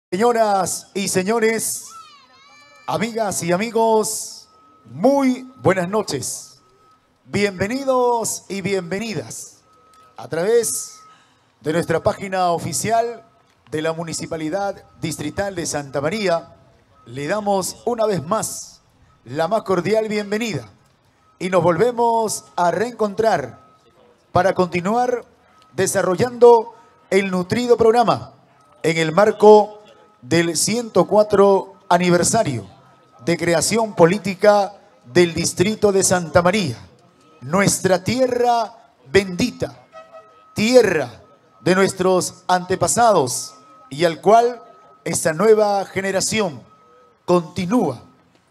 Señoras y señores, amigas y amigos, muy buenas noches. Bienvenidos y bienvenidas a través de nuestra página oficial de la Municipalidad Distrital de Santa María. Le damos una vez más la más cordial bienvenida y nos volvemos a reencontrar para continuar desarrollando el nutrido programa en el marco del 104 aniversario de creación política del Distrito de Santa María, nuestra tierra bendita, tierra de nuestros antepasados y al cual esta nueva generación continúa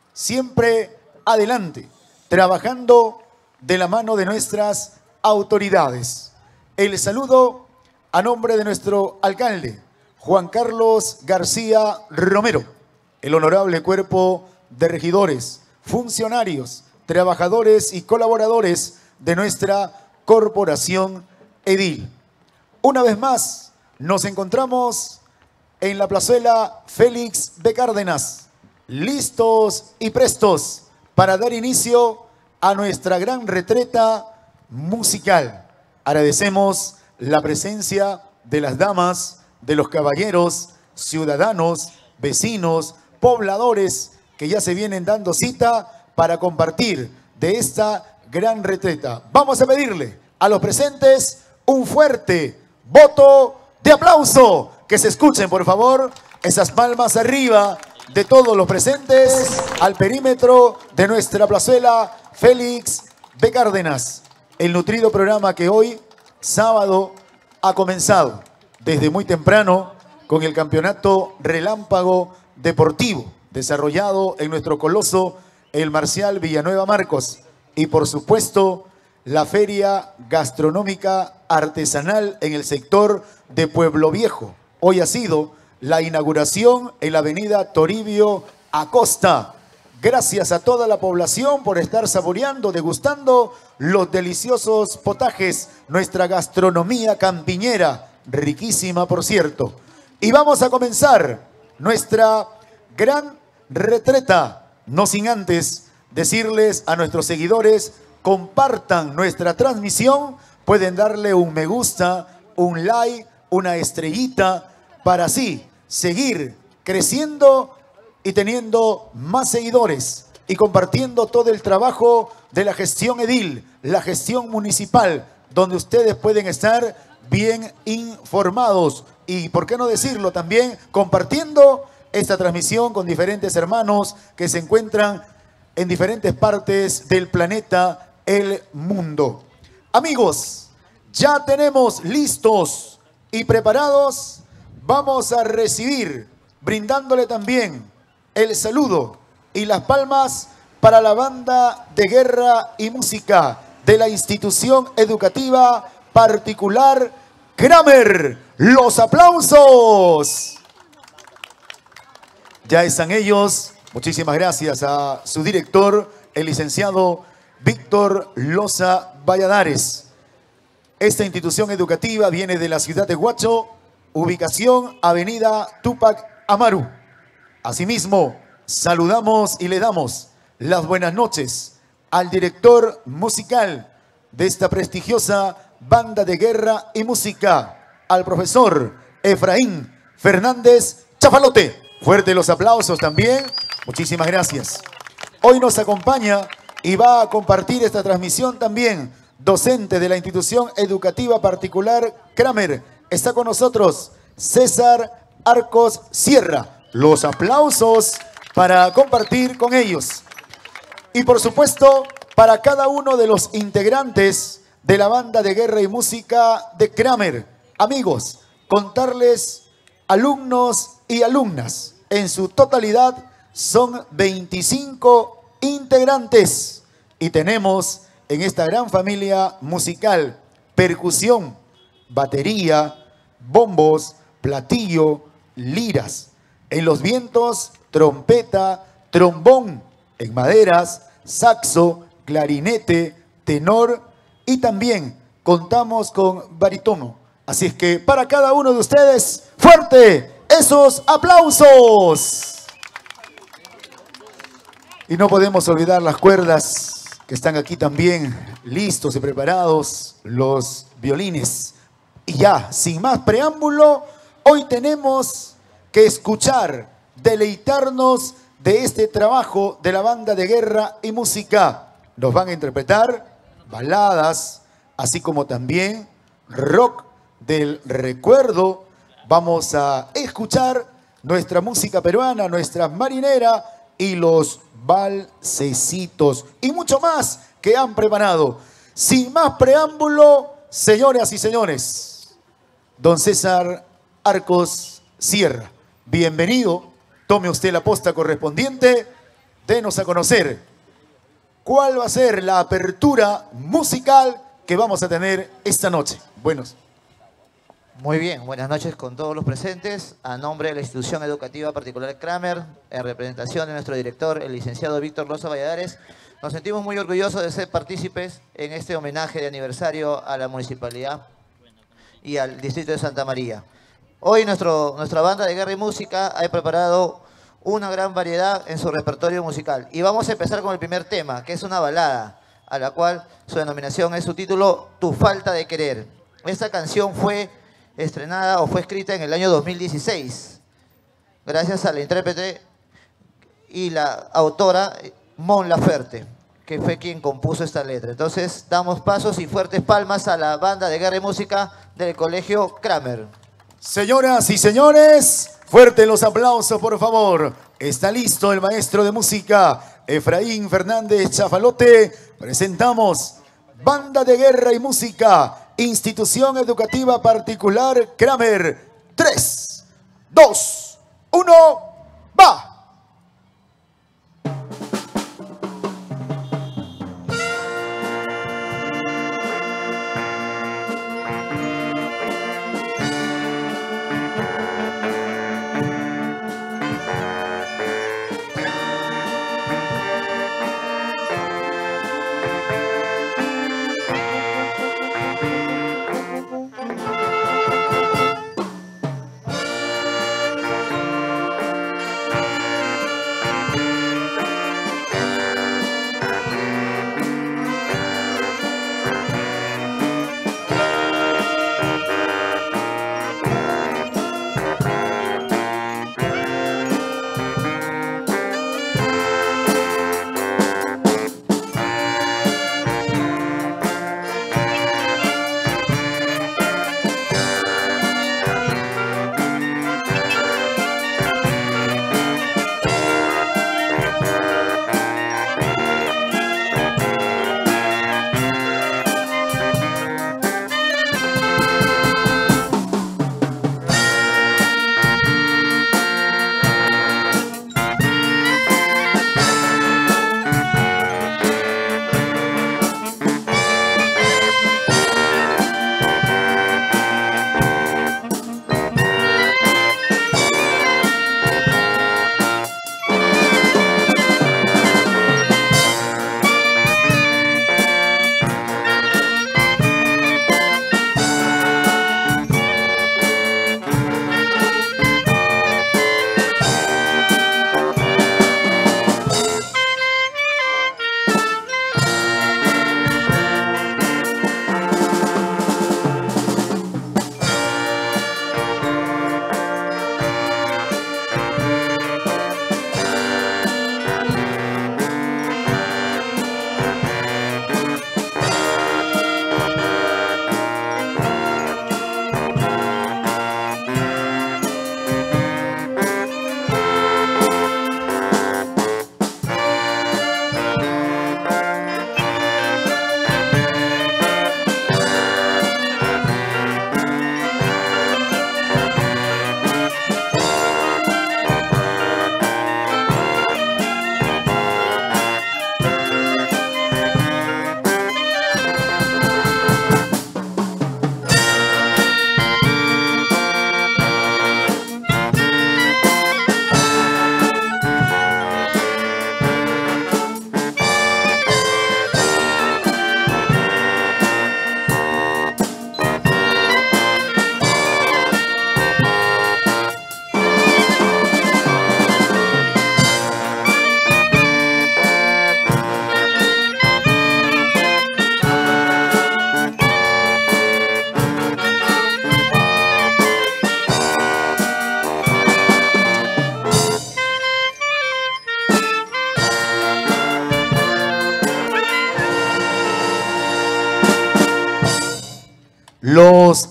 siempre adelante, trabajando de la mano de nuestras autoridades. El saludo a nombre de nuestro alcalde, Juan Carlos García Romero, el honorable cuerpo de regidores, funcionarios, trabajadores y colaboradores de nuestra corporación edil. Una vez más, nos encontramos en la plazuela Félix de Cárdenas, listos y prestos para dar inicio a nuestra gran retreta musical. Agradecemos la presencia de las damas, de los caballeros, ciudadanos, vecinos, pobladores que ya se vienen dando cita para compartir de esta gran retreta. Vamos a pedirle a los presentes un fuerte voto de aplauso. Que se escuchen, por favor, esas palmas arriba de todos los presentes al perímetro de nuestra plazuela Félix de Cárdenas. El nutrido programa que hoy, sábado, ha comenzado desde muy temprano con el campeonato relámpago deportivo desarrollado en nuestro coloso, el Marcial Villanueva Marcos, y por supuesto la feria gastronómica artesanal en el sector de Pueblo Viejo. Hoy ha sido la inauguración en la avenida Toribio Acosta. Gracias a toda la población por estar saboreando, degustando los deliciosos potajes, nuestra gastronomía campiñera, riquísima por cierto. Y vamos a comenzar nuestra gran retreta, no sin antes decirles a nuestros seguidores, compartan nuestra transmisión, pueden darle un me gusta, un like, una estrellita, para así seguir creciendo y teniendo más seguidores y compartiendo todo el trabajo de la gestión edil, la gestión municipal, donde ustedes pueden estar bien informados y, por qué no decirlo, también compartiendo esta transmisión con diferentes hermanos que se encuentran en diferentes partes del planeta, el mundo. Amigos, ya tenemos listos y preparados. Vamos a recibir, brindándole también el saludo y las palmas para la banda de guerra y música de la institución educativa particular Kramer. Los aplausos. Ya están ellos. Muchísimas gracias a su director, el licenciado Víctor Loza Valladares. Esta institución educativa viene de la ciudad de Huacho, ubicación Avenida Túpac Amaru. Asimismo, saludamos y le damos las buenas noches al director musical de esta prestigiosa banda de guerra y música, al profesor Efraín Fernández Chafalote. Fuerte los aplausos también. Muchísimas gracias. Hoy nos acompaña y va a compartir esta transmisión también docente de la institución educativa particular Kramer. Está con nosotros César Arcos Sierra. Los aplausos para compartir con ellos. Y por supuesto, para cada uno de los integrantes de la banda de guerra y música de Kramer. Amigos, contarles, alumnos y alumnas, en su totalidad son 25 integrantes. Y tenemos en esta gran familia musical percusión, batería, bombos, platillo, liras. En los vientos, trompeta, trombón. En maderas, saxo, clarinete, tenor y también contamos con barítono. Así es que para cada uno de ustedes, fuerte esos aplausos. Y no podemos olvidar las cuerdas que están aquí también listos y preparados, los violines. Y ya, sin más preámbulo, hoy tenemos que escuchar, deleitarnos de este trabajo de la Banda de Guerra y Música. Nos van a interpretar baladas, así como también rock del recuerdo. Vamos a escuchar nuestra música peruana, nuestra marinera y los valsecitos y mucho más que han preparado. Sin más preámbulo, señoras y señores, don César Arcos Sierra, bienvenido. Tome usted la posta correspondiente. Denos a conocer cuál va a ser la apertura musical que vamos a tener esta noche. Muy bien, buenas noches con todos los presentes. A nombre de la institución educativa particular Kramer, en representación de nuestro director, el licenciado Víctor Loza Valladares, nos sentimos muy orgullosos de ser partícipes en este homenaje de aniversario a la municipalidad y al distrito de Santa María. Hoy nuestra banda de guerra y música ha preparado una gran variedad en su repertorio musical. Y vamos a empezar con el primer tema, que es una balada, a la cual su denominación es su título, Tu falta de querer. Esta canción fue estrenada o fue escrita en el año 2016, gracias a la intérprete y la autora Mon Laferte, que fue quien compuso esta letra. Entonces damos pasos y fuertes palmas a la banda de guerra y música del Colegio Kramer. Señoras y señores, fuertes los aplausos, por favor. Está listo el maestro de música, Efraín Fernández Chafalote. Presentamos Banda de Guerra y Música, Institución Educativa Particular Kramer. 3, 2, 1, ¡va!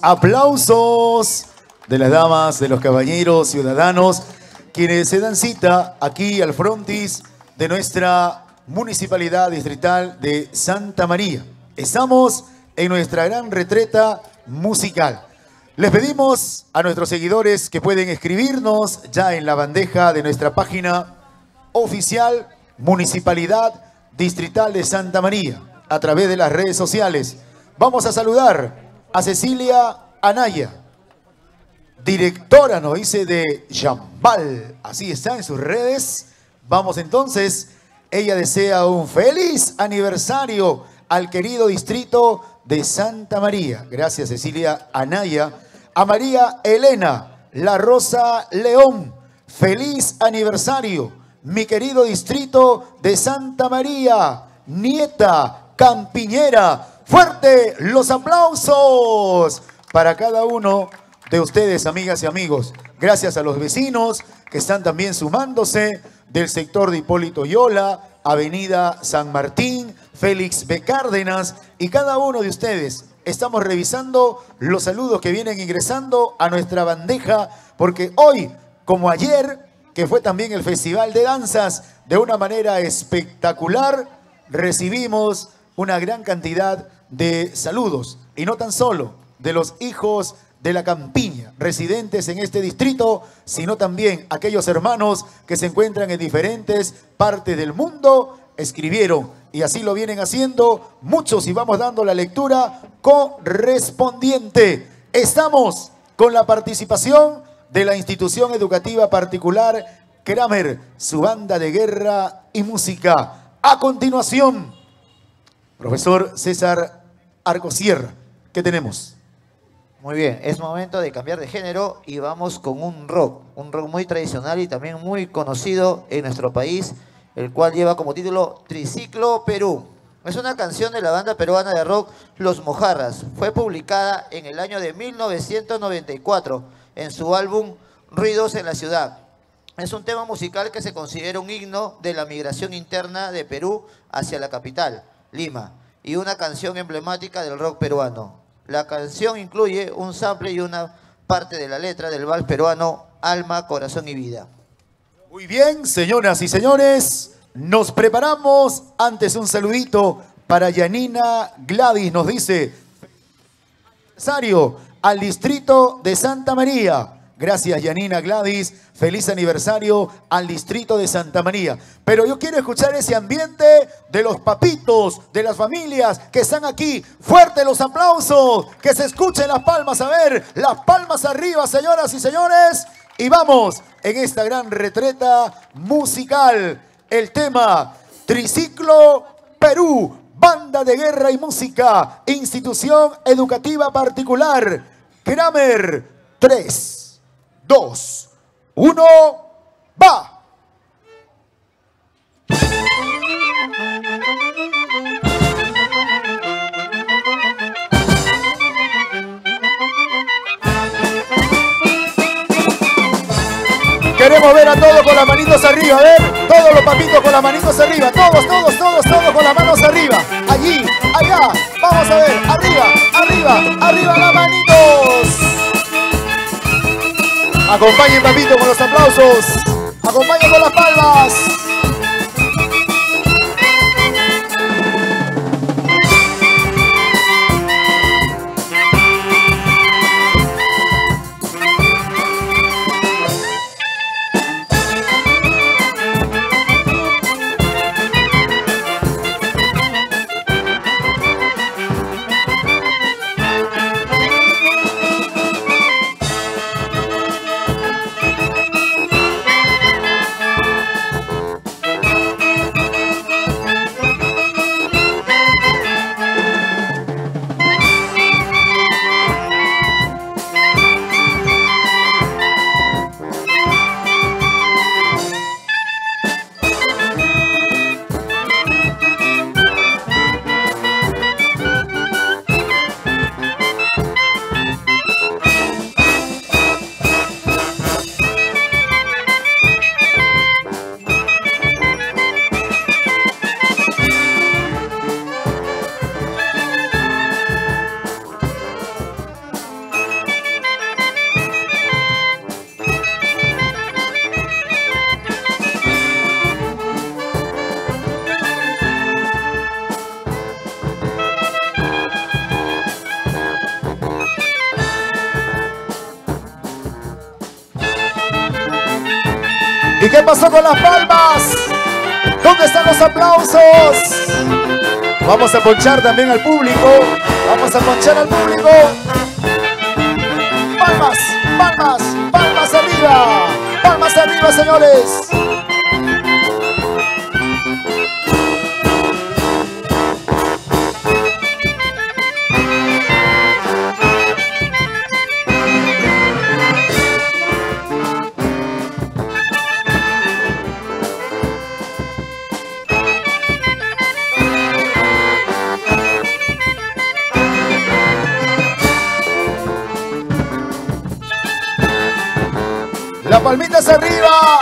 aplausos de las damas, de los caballeros, ciudadanos, quienes se dan cita aquí al frontis de nuestra Municipalidad Distrital de Santa María. Estamos en nuestra gran retreta musical. Les pedimos a nuestros seguidores que pueden escribirnos ya en la bandeja de nuestra página oficial Municipalidad Distrital de Santa María a través de las redes sociales. Vamos a saludar a Cecilia Anaya, directora, nos dice, de Yambal. Así está en sus redes. Vamos entonces. Ella desea un feliz aniversario al querido distrito de Santa María. Gracias, Cecilia Anaya. A María Elena La Rosa León. Feliz aniversario, mi querido distrito de Santa María. Nieta Campiñera. Fuerte los aplausos para cada uno de ustedes, amigas y amigos. Gracias a los vecinos que están también sumándose del sector de Hipólito Yola, Avenida San Martín, Félix B. Cárdenas y cada uno de ustedes. Estamos revisando los saludos que vienen ingresando a nuestra bandeja porque hoy, como ayer, que fue también el Festival de Danzas, de una manera espectacular, recibimos una gran cantidad de saludos, y no tan solo de los hijos de la campiña, residentes en este distrito, sino también aquellos hermanos que se encuentran en diferentes partes del mundo, escribieron, y así lo vienen haciendo muchos, y vamos dando la lectura correspondiente. Estamos con la participación de la institución educativa particular Kramer, su banda de guerra y música. A continuación, profesor César Arcosierra, ¿qué tenemos? Muy bien, es momento de cambiar de género y vamos con un rock muy tradicional y también muy conocido en nuestro país, el cual lleva como título Triciclo Perú. Es una canción de la banda peruana de rock Los Mojarras. Fue publicada en el año de 1994 en su álbum Ruidos en la Ciudad. Es un tema musical que se considera un himno de la migración interna de Perú hacia la capital, Lima, y una canción emblemática del rock peruano. La canción incluye un sample y una parte de la letra del vals peruano Alma, Corazón y Vida. Muy bien, señoras y señores, nos preparamos. Antes un saludito para Yanina Gladys, nos dice aniversario al distrito de Santa María. Gracias, Yanina Gladys. Feliz aniversario al distrito de Santa María. Pero yo quiero escuchar ese ambiente de los papitos, de las familias que están aquí. Fuerte los aplausos, que se escuchen las palmas. A ver, las palmas arriba, señoras y señores. Y vamos en esta gran retreta musical. El tema Triciclo Perú, banda de guerra y música, institución educativa particular, Kramer. 3, 2, 1, ¡va! Queremos ver a todos con las manitos arriba, a ver, todos los papitos con las manitos arriba, todos con las manos arriba, allí, allá, vamos a ver, arriba, arriba, arriba las manitos. Acompañen, papito, con los aplausos, acompañen con las palmas. ¿Y qué pasó con las palmas? ¿Dónde están los aplausos? Vamos a ponchar también al público. Vamos a ponchar al público. Palmas, palmas, palmas arriba. Palmas arriba, señores. Las palmitas arriba.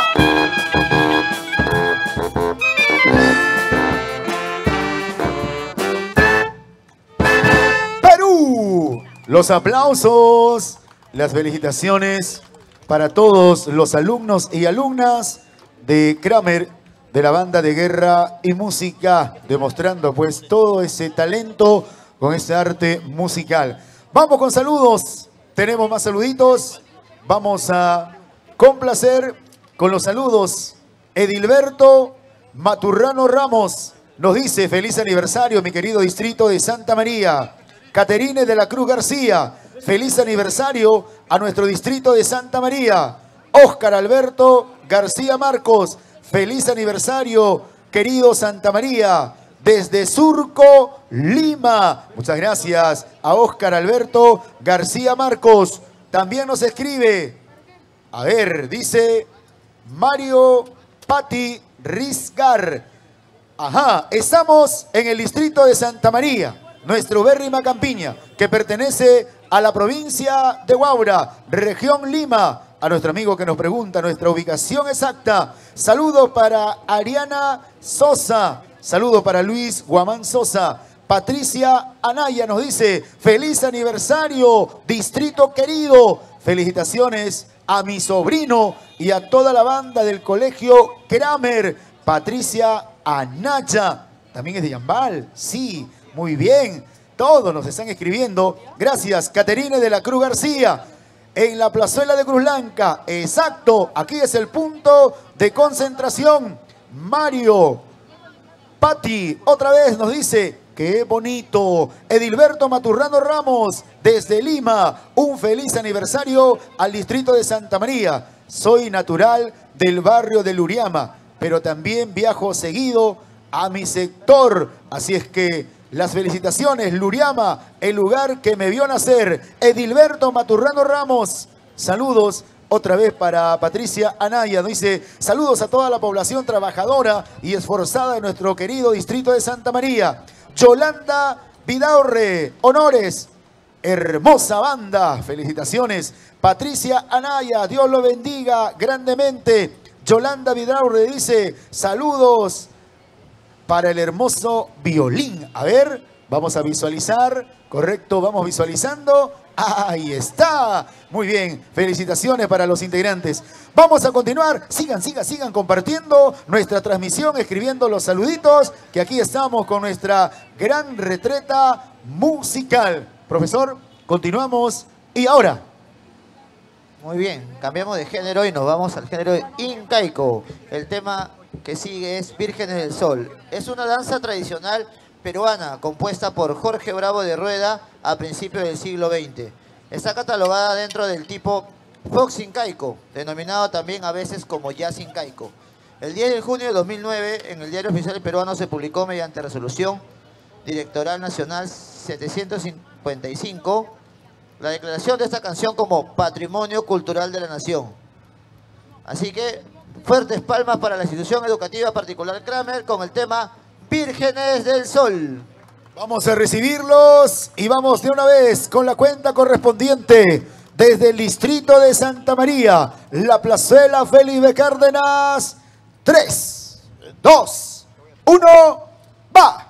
Perú. Los aplausos, las felicitaciones para todos los alumnos y alumnas de Kramer, de la banda de guerra y música, demostrando pues todo ese talento con ese arte musical. Vamos con saludos. Tenemos más saluditos. Vamos a complacer con los saludos. Edilberto Maturrano Ramos nos dice: feliz aniversario, mi querido distrito de Santa María. Caterine de la Cruz García, feliz aniversario a nuestro distrito de Santa María. Óscar Alberto García Marcos, feliz aniversario, querido Santa María. Desde Surco, Lima. Muchas gracias a Óscar Alberto García Marcos. También nos escribe, a ver, dice Mario Pati Rizgar. Ajá, estamos en el distrito de Santa María, nuestro Berrima Campiña, que pertenece a la provincia de Huaura, región Lima. A nuestro amigo que nos pregunta nuestra ubicación exacta. Saludos para Ariana Sosa. Saludos para Luis Guamán Sosa. Patricia Anaya nos dice: feliz aniversario, distrito querido. Felicitaciones a mi sobrino y a toda la banda del colegio Kramer. Patricia Anaya. También es de Yambal. Sí, muy bien. Todos nos están escribiendo. Gracias, Caterine de la Cruz García. En la plazuela de Cruz Blanca. Exacto. Aquí es el punto de concentración. Mario Pati otra vez nos dice: ¡qué bonito! Edilberto Maturrano Ramos, desde Lima. Un feliz aniversario al distrito de Santa María. Soy natural del barrio de Luriama, pero también viajo seguido a mi sector. Así es que las felicitaciones, Luriama, el lugar que me vio nacer. Edilberto Maturrano Ramos. Saludos otra vez para Patricia Anaya. Dice: saludos a toda la población trabajadora y esforzada de nuestro querido distrito de Santa María. Yolanda Vidaurre, honores. Hermosa banda, felicitaciones. Patricia Anaya, Dios lo bendiga grandemente. Yolanda Vidaurre dice: saludos para el hermoso violín. A ver, vamos a visualizar. Correcto, vamos visualizando. Ahí está. Muy bien, felicitaciones para los integrantes. Vamos a continuar. Sigan compartiendo nuestra transmisión, escribiendo los saluditos, que aquí estamos con nuestra gran retreta musical. Profesor, continuamos. Y ahora. Muy bien, cambiamos de género y nos vamos al género incaico. El tema que sigue es Vírgenes del Sol. Es una danza tradicional peruana compuesta por Jorge Bravo de Rueda a principios del siglo XX. Está catalogada dentro del tipo fox incaico, denominado también a veces como jazz incaico. El 10 de junio de 2009, en el Diario Oficial Peruano se publicó mediante resolución directoral nacional 755 la declaración de esta canción como Patrimonio Cultural de la Nación. Así que fuertes palmas para la institución educativa particular Kramer con el tema Vírgenes del Sol. Vamos a recibirlos y vamos de una vez con la cuenta correspondiente desde el distrito de Santa María, la plazuela Felipe Cárdenas. 3, 2, 1, va.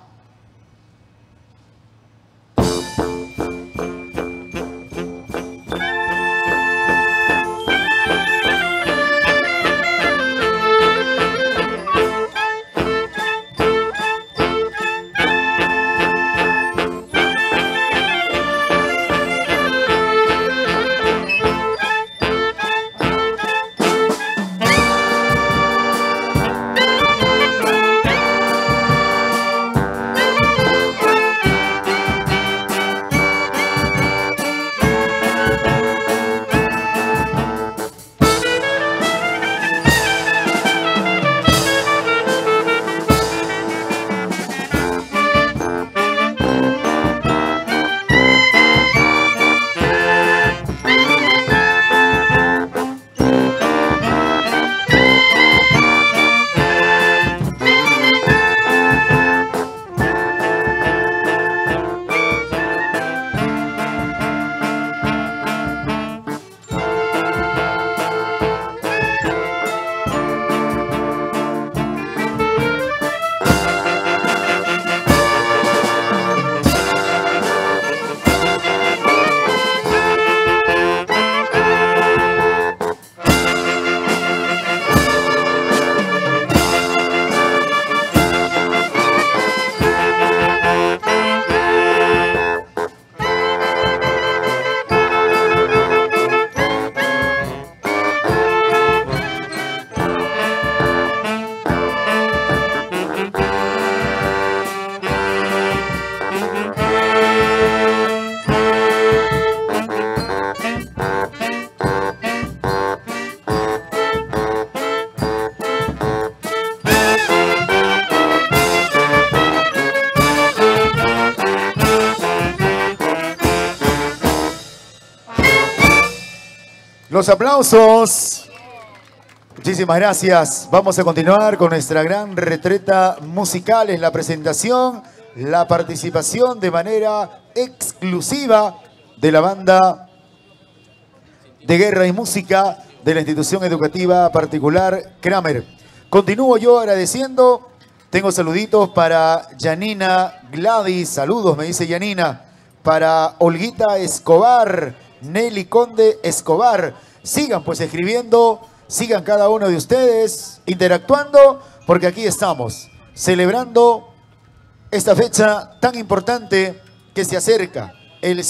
Los aplausos. Muchísimas gracias. Vamos a continuar con nuestra gran retreta musical en la presentación, la participación de manera exclusiva de la banda de guerra y música de la institución educativa particular Kramer. Continúo yo agradeciendo. Tengo saluditos para Yanina Gladys, saludos, me dice Yanina. Para Olguita Escobar, Nelly Conde Escobar. Sigan pues escribiendo, sigan cada uno de ustedes interactuando, porque aquí estamos celebrando esta fecha tan importante que se acerca. El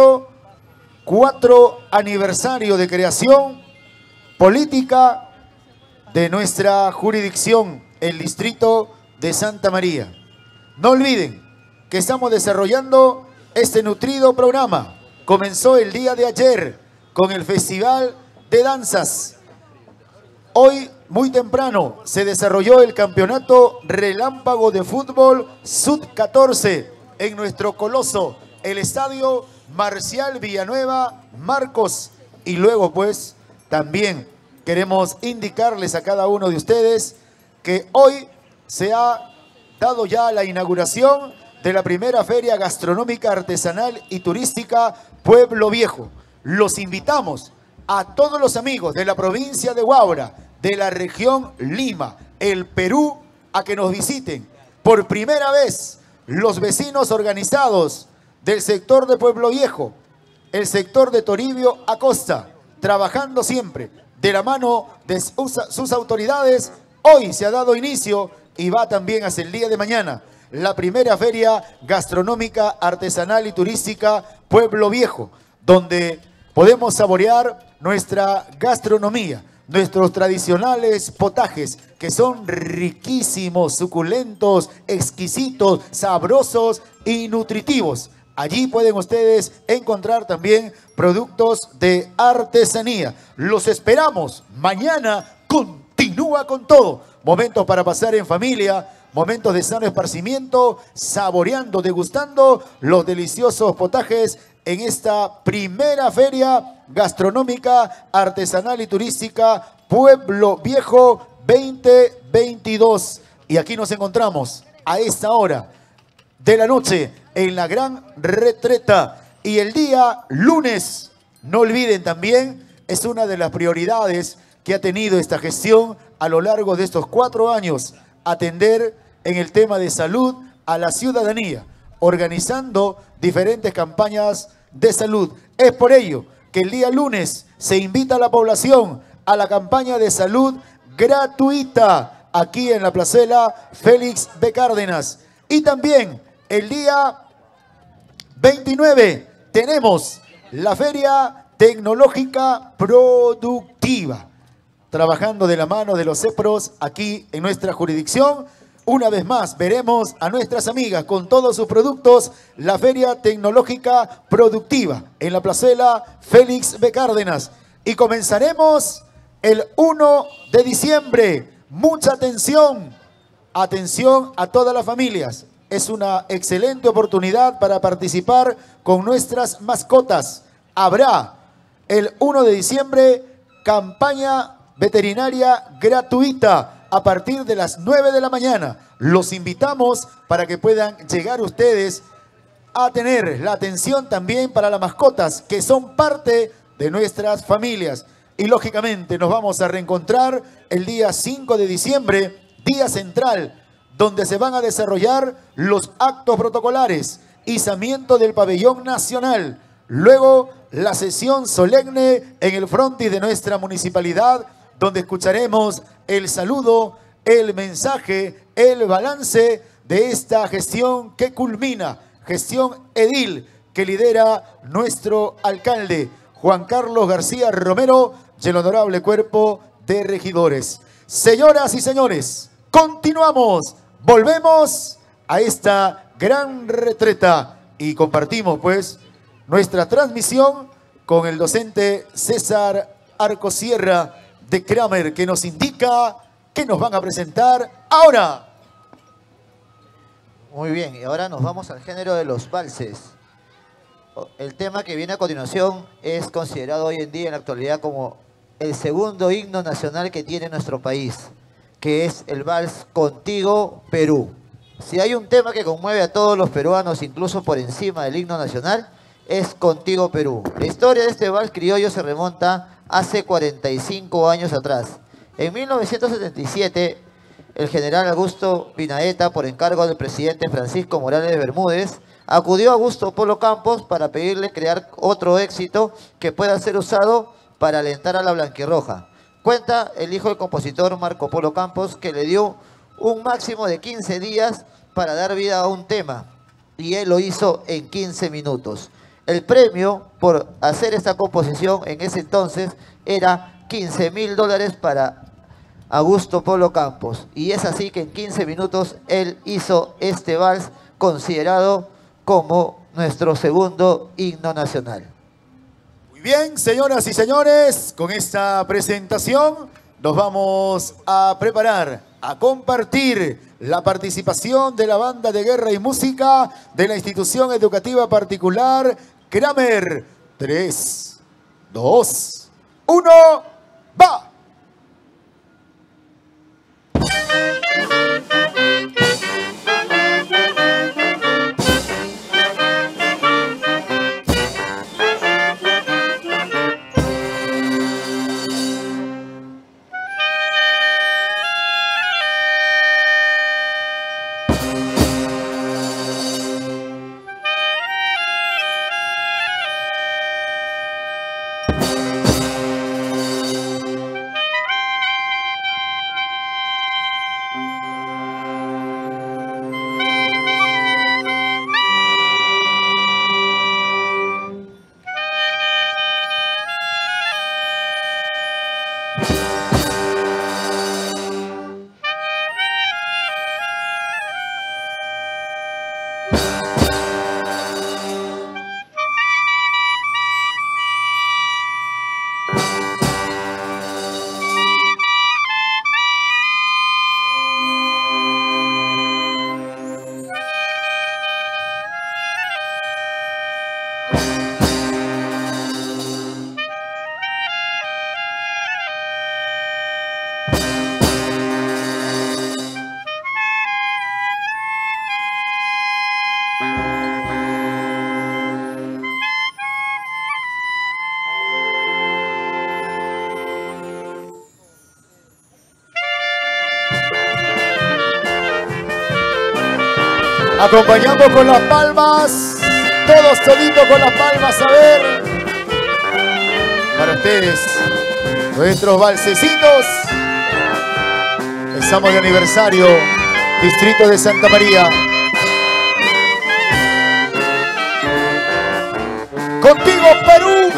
104 aniversario de creación política de nuestra jurisdicción, el distrito de Santa María. No olviden que estamos desarrollando este nutrido programa. Comenzó el día de ayer con el Festival de Danzas. Hoy, muy temprano, se desarrolló el Campeonato Relámpago de Fútbol Sub-14 en nuestro coloso, el Estadio Marcial Villanueva Marcos. Y luego, pues, también queremos indicarles a cada uno de ustedes que hoy se ha dado ya la inauguración de la primera feria gastronómica, artesanal y turística Pueblo Viejo. Los invitamos a todos los amigos de la provincia de Huaura, de la región Lima, el Perú, a que nos visiten. Por primera vez, los vecinos organizados del sector de Pueblo Viejo, el sector de Toribio Acosta, trabajando siempre de la mano de sus autoridades. Hoy se ha dado inicio y va también hasta el día de mañana la primera feria gastronómica, artesanal y turística Pueblo Viejo, donde podemos saborear nuestra gastronomía, nuestros tradicionales potajes, que son riquísimos, suculentos, exquisitos, sabrosos y nutritivos. Allí pueden ustedes encontrar también productos de artesanía. Los esperamos. Mañana continúa con todo. Momentos para pasar en familia, momentos de sano esparcimiento, saboreando, degustando los deliciosos potajes en esta primera feria gastronómica, artesanal y turística Pueblo Viejo 2022. Y aquí nos encontramos a esta hora de la noche en la gran retreta. Y el día lunes, no olviden también, es una de las prioridades que ha tenido esta gestión a lo largo de estos 4 años, atender en el tema de salud a la ciudadanía, organizando diferentes campañas de salud. Es por ello que el día lunes se invita a la población a la campaña de salud gratuita aquí en la Placela Félix B. Cárdenas. Y también el día 29 tenemos la Feria Tecnológica Productiva, trabajando de la mano de los CEPROS aquí en nuestra jurisdicción. Una vez más veremos a nuestras amigas con todos sus productos, la Feria Tecnológica Productiva en la Placela Félix B. Cárdenas. Y comenzaremos el 1 de diciembre. Mucha atención, atención a todas las familias. Es una excelente oportunidad para participar con nuestras mascotas. Habrá el 1 de diciembre campaña veterinaria gratuita a partir de las 9 de la mañana. Los invitamos para que puedan llegar ustedes a tener la atención también para las mascotas, que son parte de nuestras familias. Y lógicamente nos vamos a reencontrar el día 5 de diciembre, día central, donde se van a desarrollar los actos protocolares, izamiento del pabellón nacional, luego la sesión solemne en el frontis de nuestra municipalidad, donde escucharemos el saludo, el mensaje, el balance de esta gestión que culmina, gestión edil que lidera nuestro alcalde Juan Carlos García Romero y el honorable cuerpo de regidores. Señoras y señores, continuamos, volvemos a esta gran retreta y compartimos pues nuestra transmisión con el docente César Arcosierra de Kramer, que nos indica que nos van a presentar ahora. Muy bien, y ahora nos vamos al género de los valses. el tema que viene a continuación es considerado hoy en día en la actualidad como el segundo himno nacional que tiene nuestro país, que es el vals Contigo Perú. Si hay un tema que conmueve a todos los peruanos, incluso por encima del himno nacional, es Contigo Perú. La historia de este vals criollo se remonta hace 45 años atrás. En 1977, el general Augusto Pinaheta, por encargo del presidente Francisco Morales Bermúdez, acudió a Augusto Polo Campos para pedirle crear otro éxito que pueda ser usado para alentar a la blanquirroja. Cuenta el hijo del compositor Marco Polo Campos que le dio un máximo de 15 días para dar vida a un tema y él lo hizo en 15 minutos. El premio por hacer esta composición en ese entonces era $15.000 para Augusto Polo Campos, y es así que en 15 minutos él hizo este vals considerado como nuestro segundo himno nacional. Muy bien, señoras y señores, con esta presentación nos vamos a preparar, a compartir la participación de la banda de guerra y música de la institución educativa particular Kramer. 3, 2, 1, ¡va! Acompañando con las palmas, todos toditos con las palmas, a ver. Para ustedes, nuestros valsecitos. Estamos de aniversario, Distrito de Santa María. Contigo, Perú.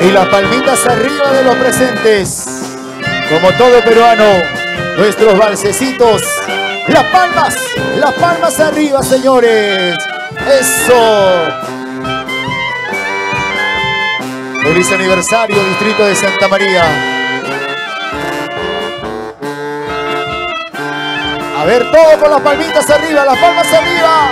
Y las palmitas arriba de los presentes. Como todo peruano, nuestros balsecitos. Las palmas arriba, señores. Eso. Feliz aniversario, Distrito de Santa María. A ver, todo con las palmitas arriba, las palmas arriba.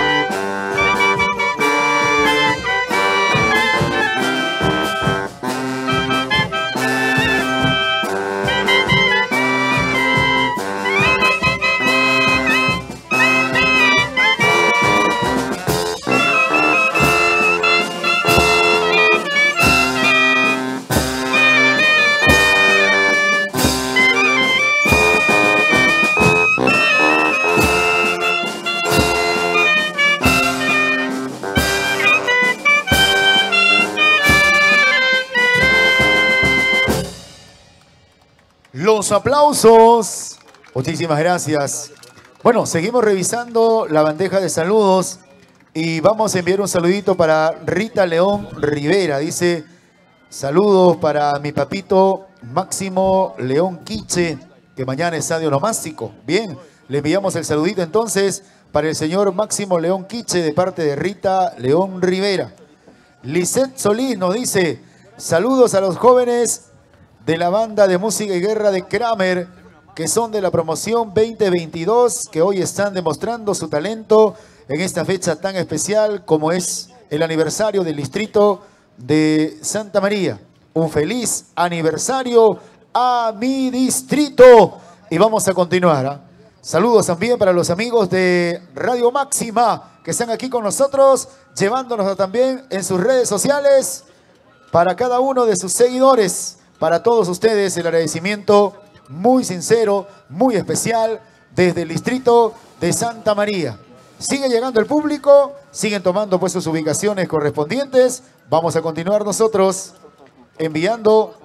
Los aplausos. Muchísimas gracias. Bueno, seguimos revisando la bandeja de saludos y vamos a enviar un saludito para Rita León Rivera. Dice, saludos para mi papito Máximo León Quiche, que mañana es Estadio Nomástico. Bien, le enviamos el saludito entonces para el señor Máximo León Quiche de parte de Rita León Rivera. Lisette Solís nos dice, saludos a los jóvenes de la banda de música y guerra de Kramer, que son de la promoción 2022, que hoy están demostrando su talento en esta fecha tan especial como es el aniversario del Distrito de Santa María. Un feliz aniversario a mi distrito. Y vamos a continuar, ¿eh? Saludos también para los amigos de Radio Máxima, que están aquí con nosotros, llevándonos también en sus redes sociales, para cada uno de sus seguidores. Para todos ustedes el agradecimiento muy sincero, muy especial desde el Distrito de Santa María. Sigue llegando el público, siguen tomando pues sus ubicaciones correspondientes. Vamos a continuar nosotros enviando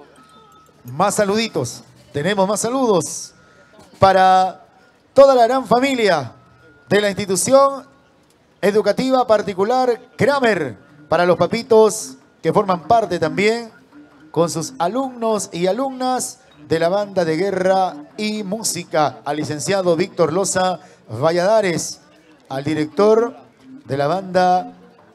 más saluditos. Tenemos más saludos para toda la gran familia de la institución educativa particular Kramer, para los papitos que forman parte también con sus alumnos y alumnas de la banda de guerra y música, al licenciado Víctor Loza Valladares, al director de la banda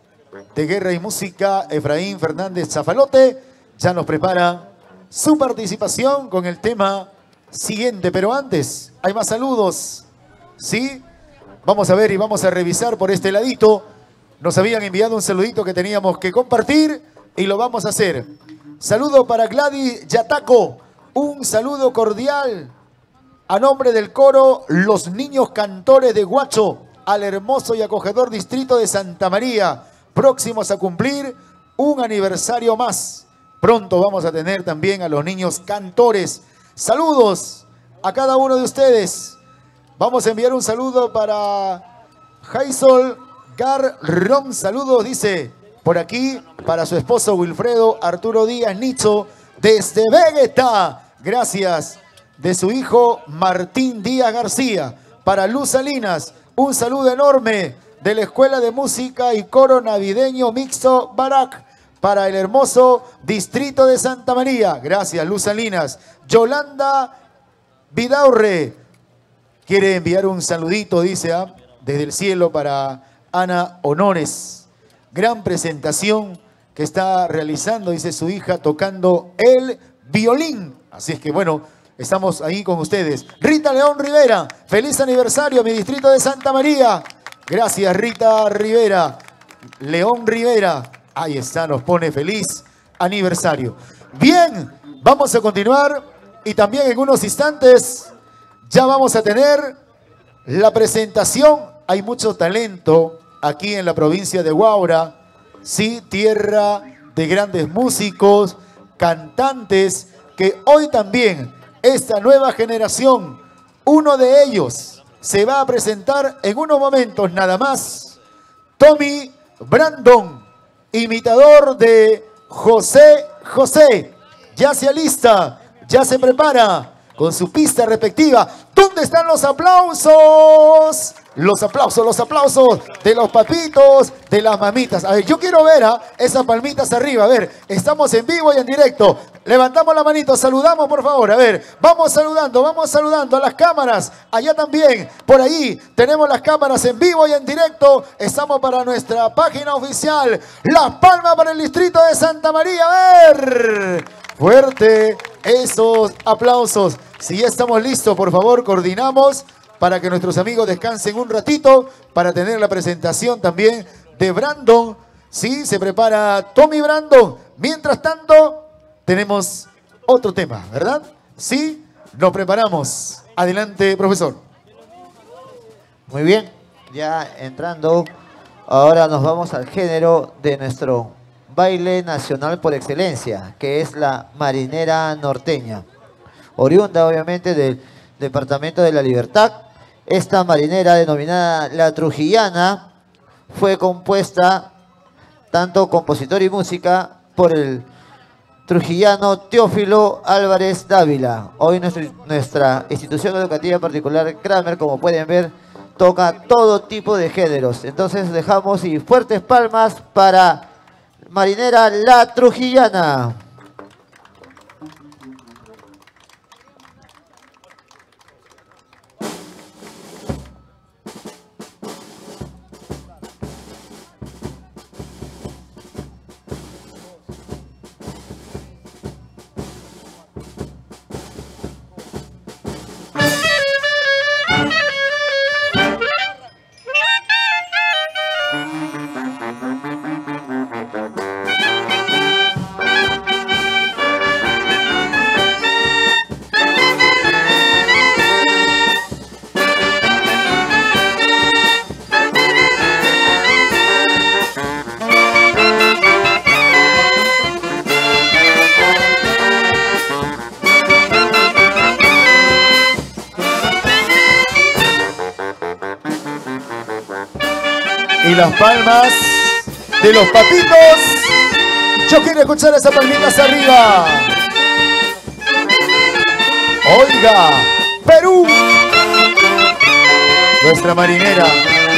de guerra y música, Efraín Fernández Zafalote, ya nos prepara su participación con el tema siguiente. Pero antes, hay más saludos, ¿sí? Vamos a ver y vamos a revisar por este ladito. Nos habían enviado un saludito que teníamos que compartir y lo vamos a hacer. Saludo para Gladys Yataco, un saludo cordial a nombre del coro Los Niños Cantores de Huacho, al hermoso y acogedor Distrito de Santa María, próximos a cumplir un aniversario más. Pronto vamos a tener también a los niños cantores. Saludos a cada uno de ustedes. Vamos a enviar un saludo para Jaisol Garrón, saludos, dice por aquí, para su esposo Wilfredo Arturo Díaz Nicho, desde Vegeta. Gracias. De su hijo Martín Díaz García. Para Luz Salinas, un saludo enorme de la Escuela de Música y Coro Navideño Mixto Barak, para el hermoso Distrito de Santa María. Gracias, Luz Salinas. Yolanda Vidaurre quiere enviar un saludito, dice, desde el cielo para Ana Honores. Gran presentación que está realizando, dice su hija, tocando el violín. Así es que bueno, estamos ahí con ustedes. Rita León Rivera, feliz aniversario a mi Distrito de Santa María. Gracias, Rita Rivera. León Rivera, ahí está, nos pone feliz aniversario. Bien, vamos a continuar y también en unos instantes ya vamos a tener la presentación. Hay mucho talento aquí en la provincia de Huaura, sí, tierra de grandes músicos, cantantes, que hoy también esta nueva generación, uno de ellos se va a presentar en unos momentos nada más. Tommy Brandon, imitador de José José, ya se alista, ya se prepara con su pista respectiva. ¿Dónde están los aplausos? Los aplausos de los papitos, de las mamitas. A ver, yo quiero ver esas palmitas arriba. A ver, estamos en vivo y en directo. Levantamos la manito, saludamos por favor. A ver, vamos saludando a las cámaras. Allá también, por ahí, tenemos las cámaras en vivo y en directo. Estamos para nuestra página oficial. Las Palmas para el distrito de Santa María. A ver, fuerte esos aplausos. Si ya estamos listos, por favor, coordinamos para que nuestros amigos descansen un ratito, para tener la presentación también de Brandon. Sí, se prepara Tommy Brandon. Mientras tanto, tenemos otro tema, ¿verdad? Sí, nos preparamos. Adelante, profesor. Muy bien, ya entrando, ahora nos vamos al género de nuestro baile nacional por excelencia, que es la marinera norteña. Oriunda, obviamente, del Departamento de la Libertad. Esta marinera, denominada la trujillana, fue compuesta, tanto compositor y música, por el trujillano Teófilo Álvarez Dávila. Hoy nuestra institución educativa particular Kramer, como pueden ver, toca todo tipo de géneros. Entonces dejamos y fuertes palmas para marinera la trujillana. Y las palmas de los papitos. Yo quiero escuchar esas palmitas arriba. Oiga, Perú. Nuestra marinera.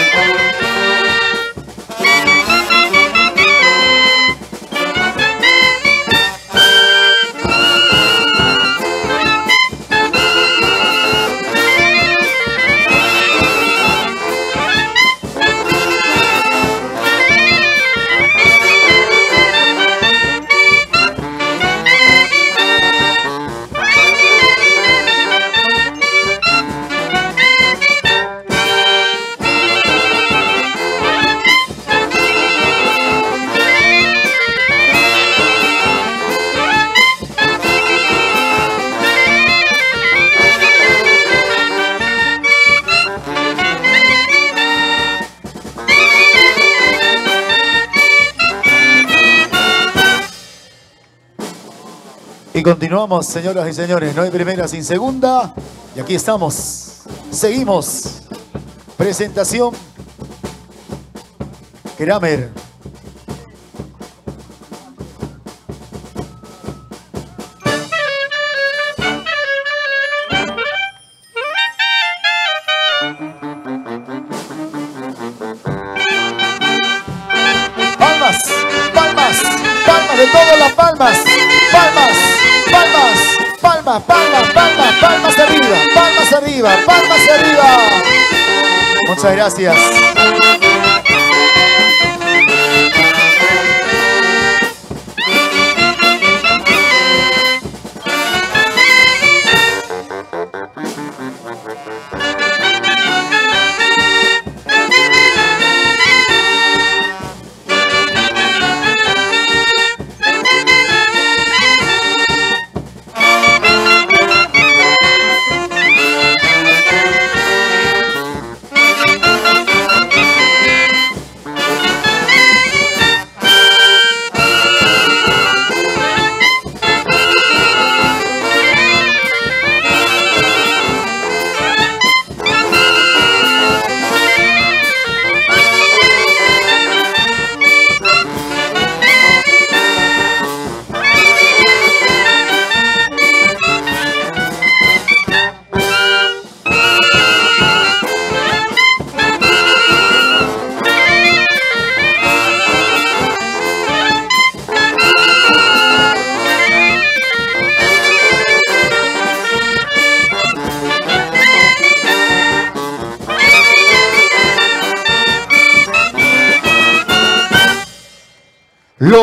Y continuamos, señoras y señores. No hay primera sin segunda. Y aquí estamos. Seguimos. Presentación. Kramer. Palmas, palmas, palmas de todas las palmas. Palmas, palmas, palmas, palmas, palmas, palmas arriba, palmas arriba, palmas arriba. Muchas gracias.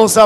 los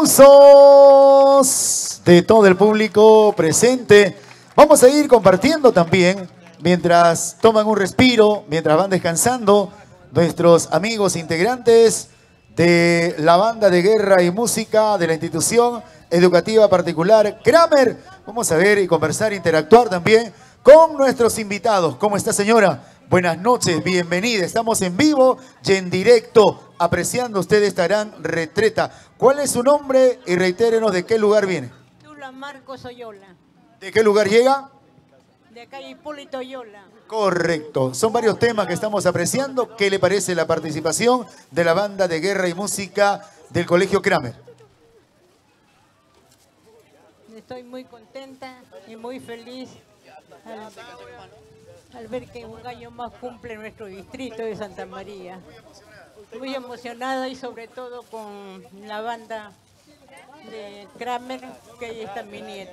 aplausos de todo el público presente. Vamos a ir compartiendo también, mientras toman un respiro, mientras van descansando, nuestros amigos integrantes de la banda de guerra y música de la institución educativa particular Kramer. Vamos a ver y conversar, interactuar también con nuestros invitados. ¿Cómo está, señora? Buenas noches, bienvenida. Estamos en vivo y en directo, apreciando usted esta gran retreta. ¿Cuál es su nombre? Y reitérenos de qué lugar viene. Tula Marcos Oyola. ¿De qué lugar llega? De acá Hipólito Oyola. Correcto. Son varios temas que estamos apreciando. ¿Qué le parece la participación de la banda de guerra y música del Colegio Kramer? Estoy muy contenta y muy feliz al ver que un año más cumple nuestro distrito de Santa María. Muy emocionada y sobre todo con la banda de Kramer, que ahí está mi nieto.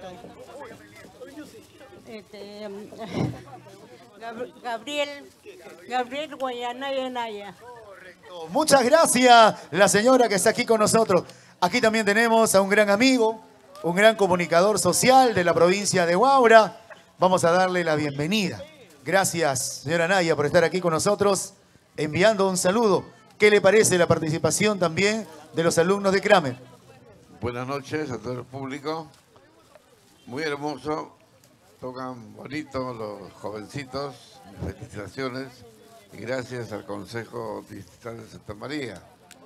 Gabriel Guayanaya Naya. Muchas gracias, la señora que está aquí con nosotros. Aquí también tenemos a un gran amigo, un gran comunicador social de la provincia de Huaura. Vamos a darle la bienvenida. Gracias, señora Naya, por estar aquí con nosotros, enviando un saludo. ¿Qué le parece la participación también de los alumnos de Kramer? Buenas noches a todo el público. Muy hermoso. Tocan bonito los jovencitos. Felicitaciones. Y gracias al Consejo Distrital de Santa María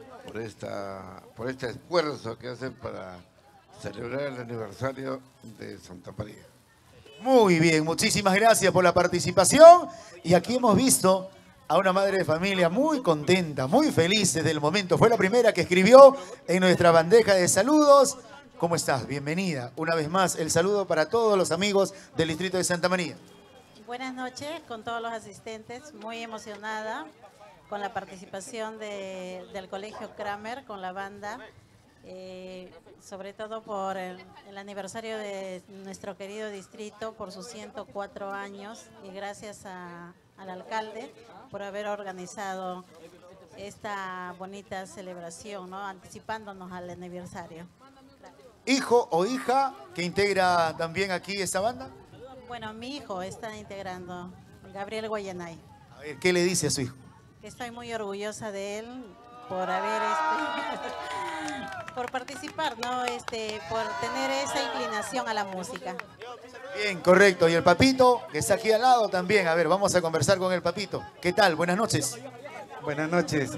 por este esfuerzo que hacen para celebrar el aniversario de Santa María. Muy bien, muchísimas gracias por la participación. Y aquí hemos visto a una madre de familia muy contenta, muy feliz desde el momento. Fue la primera que escribió en nuestra bandeja de saludos. ¿Cómo estás? Bienvenida. Una vez más, el saludo para todos los amigos del distrito de Santa María. Buenas noches con todos los asistentes. Muy emocionada con la participación del Colegio Kramer, con la banda. Sobre todo por el aniversario de nuestro querido distrito, por sus 104 años, y gracias al alcalde por haber organizado esta bonita celebración, ¿no? Anticipándonos al aniversario. ¿Hijo o hija que integra también aquí esta banda? Bueno, mi hijo está integrando, Gabriel Guayanay. A ver, ¿qué le dice a su hijo? Estoy muy orgullosa de él por haber por participar, ¿no? Por tener esa inclinación a la música. Bien, correcto. Y el papito, que está aquí al lado también. A ver, vamos a conversar con el papito. ¿Qué tal? Buenas noches. Buenas noches.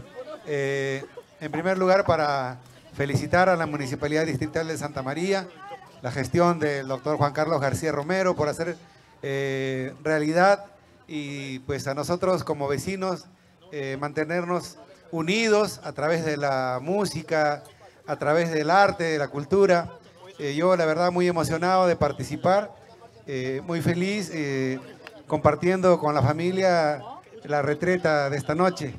En primer lugar, para felicitar a la Municipalidad Distrital de Santa María, la gestión del doctor Juan Carlos García Romero, por hacer realidad, y pues a nosotros como vecinos mantenernos unidos a través de la música, a través del arte, de la cultura. Yo la verdad muy emocionado de participar, muy feliz compartiendo con la familia la retreta de esta noche.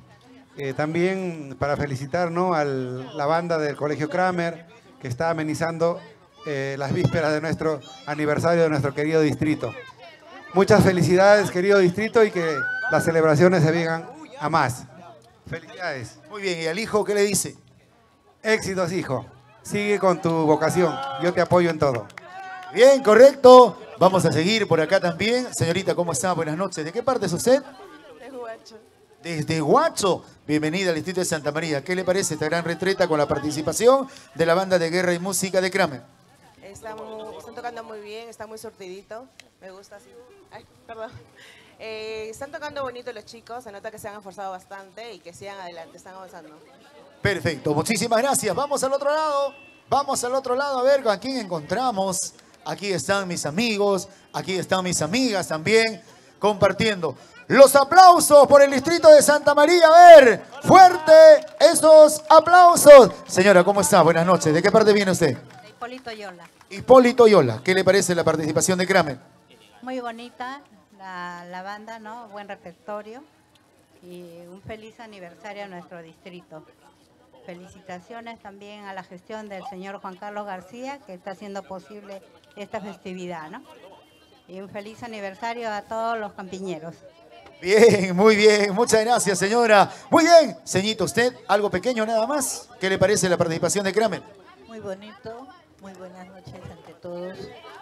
También para felicitar, ¿no?, a la banda del Colegio Kramer, que está amenizando las vísperas de nuestro aniversario de nuestro querido distrito. Muchas felicidades, querido distrito, y que las celebraciones se vengan a más. Felicidades. Muy bien, ¿y al hijo qué le dice? Éxitos, hijo. Sigue con tu vocación. Yo te apoyo en todo. Bien, correcto. Vamos a seguir por acá también. Señorita, ¿cómo está? Buenas noches. ¿De qué parte es usted? De Huacho. Desde Huacho. Bienvenida al distrito de Santa María. ¿Qué le parece esta gran retreta con la participación de la banda de guerra y música de Kramer? Están tocando muy bien, está muy surtidito. Me gusta así. Ay, perdón. Están tocando bonito los chicos, se nota que se han esforzado bastante y que sigan adelante, están avanzando. Perfecto, muchísimas gracias. Vamos al otro lado. Vamos al otro lado a ver con quién encontramos. Aquí están mis amigos, aquí están mis amigas también compartiendo. Los aplausos por el distrito de Santa María. A ver, fuerte esos aplausos. Señora, ¿cómo está? Buenas noches. ¿De qué parte viene usted? De Hipólito Oyola. Hipólito Oyola. ¿Qué le parece la participación de Kramer? Muy bonita la banda, ¿no? Buen repertorio y un feliz aniversario a nuestro distrito. Felicitaciones también a la gestión del señor Juan Carlos García, que está haciendo posible esta festividad, ¿no? Y un feliz aniversario a todos los campiñeros. Bien, muy bien. Muchas gracias, señora. Muy bien. Señito, usted, algo pequeño nada más. ¿Qué le parece la participación de Kramer? Muy bonito, muy buenas noches ante todos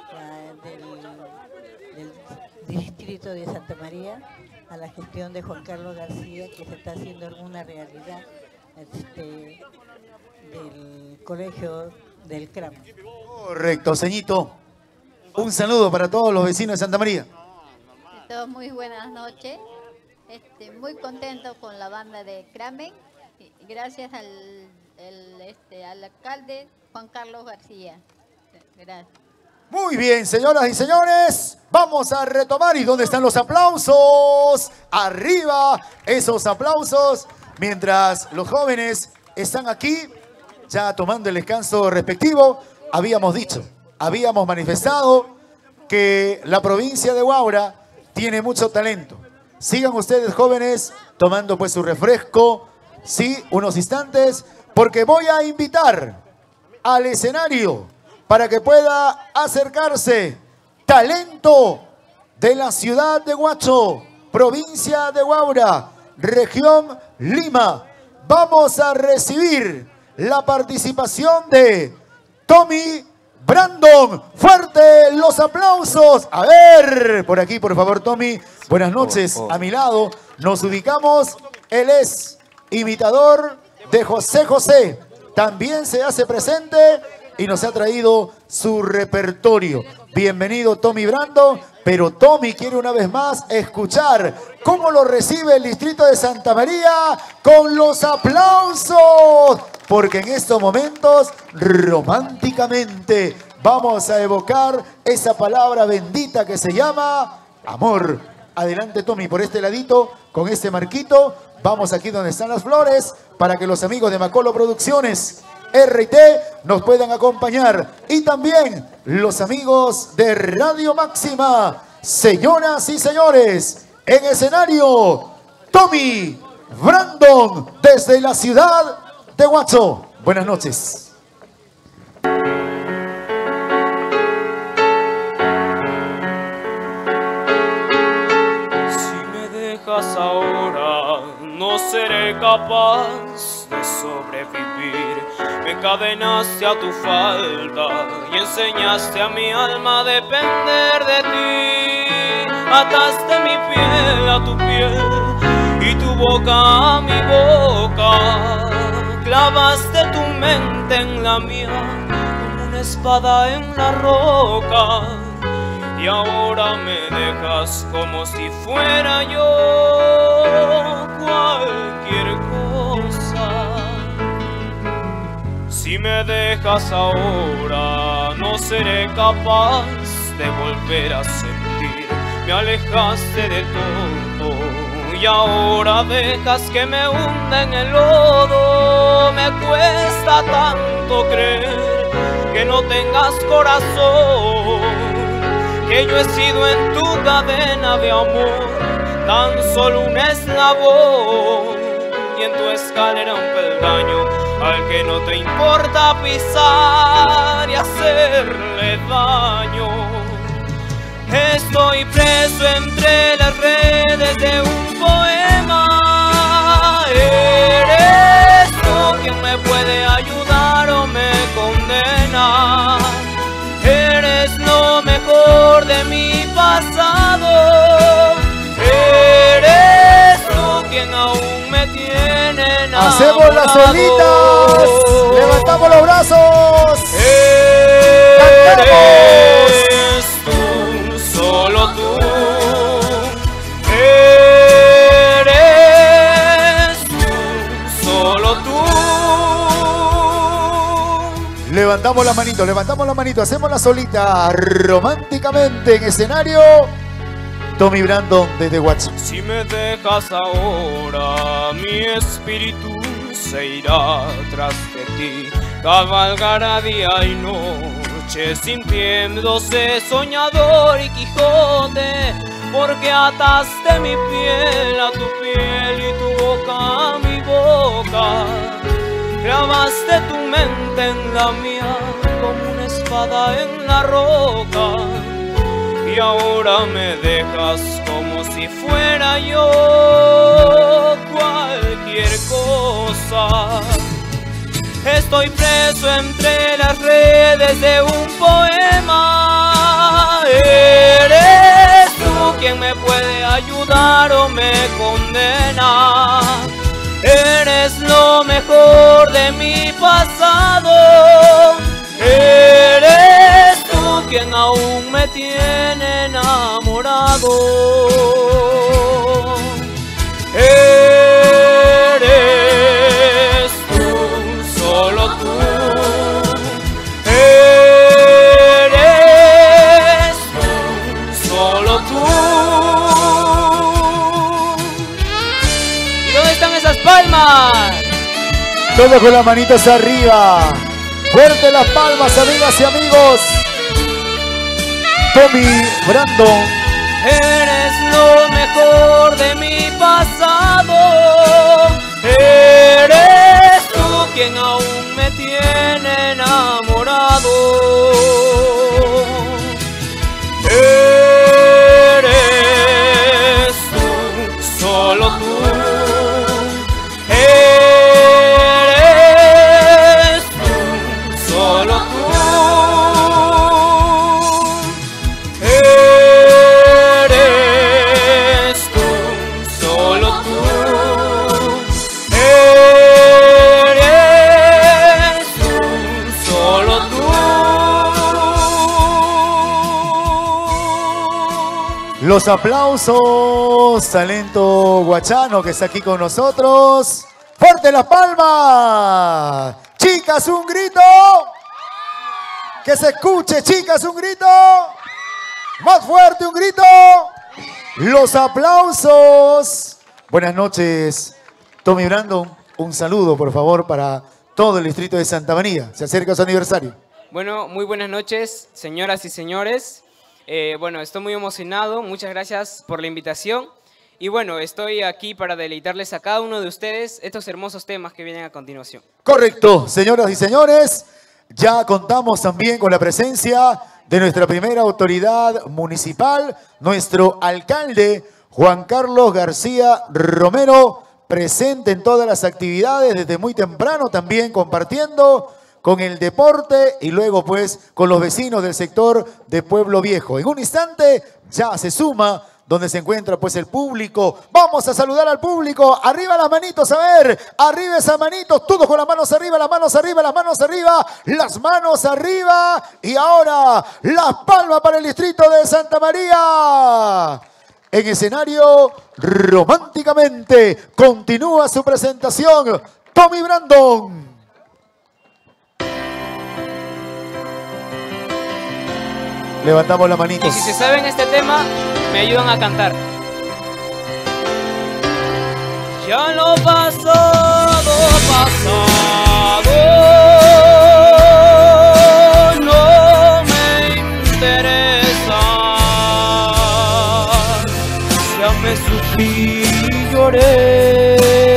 del distrito de Santa María, a la gestión de Juan Carlos García, que se está haciendo una realidad del colegio del CRAM. Correcto, ceñito. Un saludo para todos los vecinos de Santa María. Todos muy buenas noches. Muy contento con la banda de Kramer. Gracias al alcalde Juan Carlos García. Gracias. Muy bien, señoras y señores, vamos a retomar. ¿Y dónde están los aplausos? Arriba, esos aplausos, mientras los jóvenes están aquí, ya tomando el descanso respectivo. Habíamos dicho, habíamos manifestado que la provincia de Huaura tiene mucho talento. Sigan ustedes, jóvenes, tomando pues su refresco, sí, unos instantes, porque voy a invitar al escenario para que pueda acercarse talento de la ciudad de Huacho, provincia de Huaura, región Lima. Vamos a recibir la participación de Tommy Brandon. Fuerte los aplausos. A ver, por aquí, por favor, Tommy. Buenas noches. A mi lado nos ubicamos. Él es imitador de José José. También se hace presente y nos ha traído su repertorio. Bienvenido, Tommy Brandon. Pero Tommy quiere una vez más escuchar cómo lo recibe el distrito de Santa María con los aplausos. Porque en estos momentos, románticamente, vamos a evocar esa palabra bendita que se llama amor. Adelante, Tommy, por este ladito, con este marquito. Vamos aquí donde están las flores para que los amigos de Macolo Producciones RT nos puedan acompañar. Y también los amigos de Radio Máxima. Señoras y señores, en escenario, Tommy Brandon desde la ciudad de Huacho. Buenas noches. Si me dejas ahora, no seré capaz de sobrevivir. Me encadenaste a tu falda y enseñaste a mi alma a depender de ti. Ataste mi piel a tu piel y tu boca a mi boca. Clavaste tu mente en la mía como una espada en la roca. Y ahora me dejas como si fuera yo cualquier cosa. Si me dejas ahora, no seré capaz de volver a sentir. Me alejaste de todo y ahora dejas que me hunda en el lodo. Me cuesta tanto creer que no tengas corazón, que yo he sido en tu cadena de amor tan solo un eslabón, y en tu escalera un peldaño al que no te importa pisar y hacerle daño. Estoy preso entre las redes de un poema. Eres tú quien me puede ayudar o me condena. Eres lo mejor de mi pasado. Eres tú quien aún me tiene enamorado. Hacemos las solitas. Levantamos los brazos. Eres tú, solo tú. Eres tú, solo tú. Levantamos la manito, hacemos la solita románticamente en escenario. Tommy Brandon desde Huacho. Si me dejas ahora, mi espíritu se irá tras de ti. Cabalgará día y noche, sintiéndose soñador y Quijote, porque ataste mi piel a tu piel y tu boca a mi boca. Clavaste tu mente en la mía como una espada en la roca. Y ahora me dejas como si fuera yo cualquier cosa. Estoy preso entre las redes de un poema. Eres tú quien me puede ayudar o me condena. Eres lo mejor de mi pasado. Eres tú quien aún me tiene enamorado. Eres tú, solo tú. Eres tú, solo tú. ¿Y dónde están esas palmas? Todos con las manitos arriba. Fuerte las palmas, amigas y amigos. Tommy Brandon. Eres lo mejor de mi pasado. Eres tú quien aún me tiene enamorado. Eres tú, solo tú. Eres tú, solo tú. Los aplausos, talento guachano que está aquí con nosotros. ¡Fuerte las palmas! Chicas, un grito. Que se escuche, chicas, un grito. Más fuerte, un grito. Los aplausos. Buenas noches, Tommy Brandon. Un saludo, por favor, para todo el distrito de Santa María. Se acerca su aniversario. Bueno, muy buenas noches, señoras y señores. Bueno, estoy muy emocionado, muchas gracias por la invitación. Y bueno, estoy aquí para deleitarles a cada uno de ustedes estos hermosos temas que vienen a continuación. Correcto, señoras y señores. Ya contamos también con la presencia de nuestra primera autoridad municipal, nuestro alcalde Juan Carlos García Romero, presente en todas las actividades desde muy temprano, también compartiendo con el deporte y luego pues con los vecinos del sector de Pueblo Viejo. En un instante ya se suma donde se encuentra pues el público. Vamos a saludar al público. Arriba las manitos, a ver, arriba esas manitos, todos con las manos arriba, las manos arriba, las manos arriba, las manos arriba. Y ahora las palmas para el distrito de Santa María. En escenario, románticamente, continúa su presentación, Tommy Brandon. Levantamos la manito. Y si se saben este tema, me ayudan a cantar. Ya lo pasado, pasado, no me interesa. Ya me sufrí y lloré.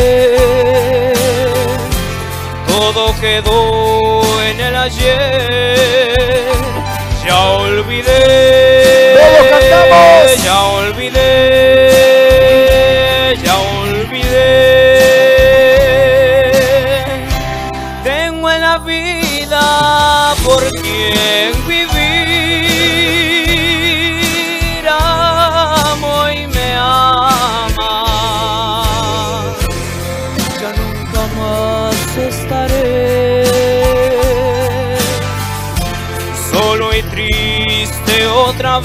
Todo quedó en el ayer. Ya olvidé, ¡todos cantamos! Ya olvidé, ya olvidé. Tengo en la vida por quien vivir, amo y me ama. Ya nunca más estaré solo y triste otra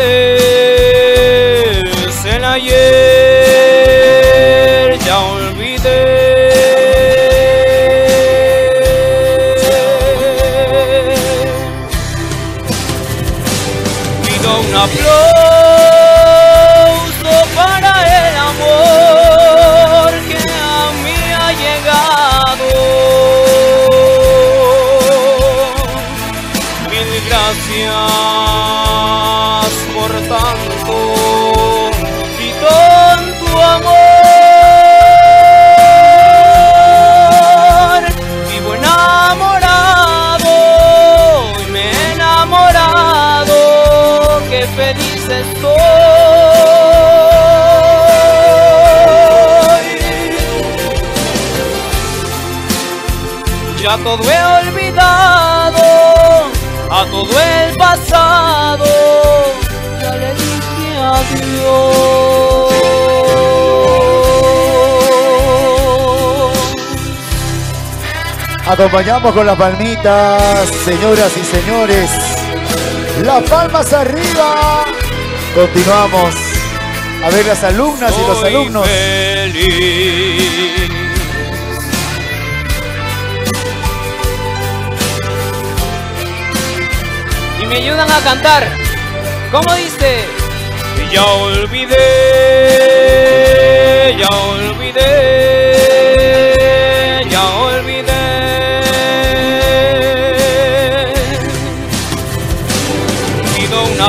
vez. El ayer ya olvidé. Pido un aplauso para el amor que a mí ha llegado. Gracias por tanto y tanto amor. Vivo enamorado y me he enamorado. Qué feliz estoy. Ya Ya todo he olvidado, a todo el pasado, ya le dije adiós. Acompañamos con las palmitas, señoras y señores. Las palmas arriba. Continuamos a ver las alumnas y los alumnos. Feliz. Y me ayudan a cantar. ¿Cómo dice? Ya olvidé, ya olvidé, ya olvidé. Pido un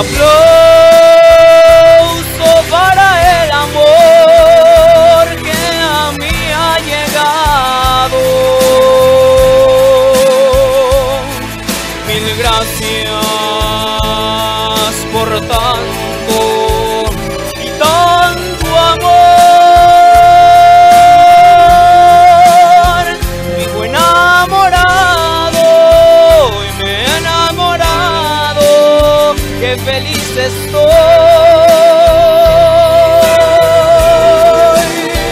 aplauso para el amor que a mí ha llegado. Mil gracias por tanto y tanto amor. Vivo enamorado y me he enamorado, qué feliz estoy.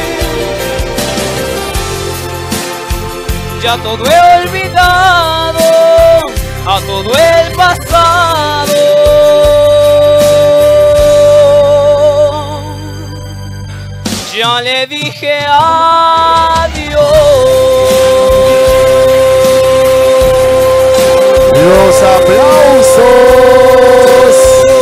Ya todo he olvidado, a todo el pasado. Ya le dije adiós. Los aplausos.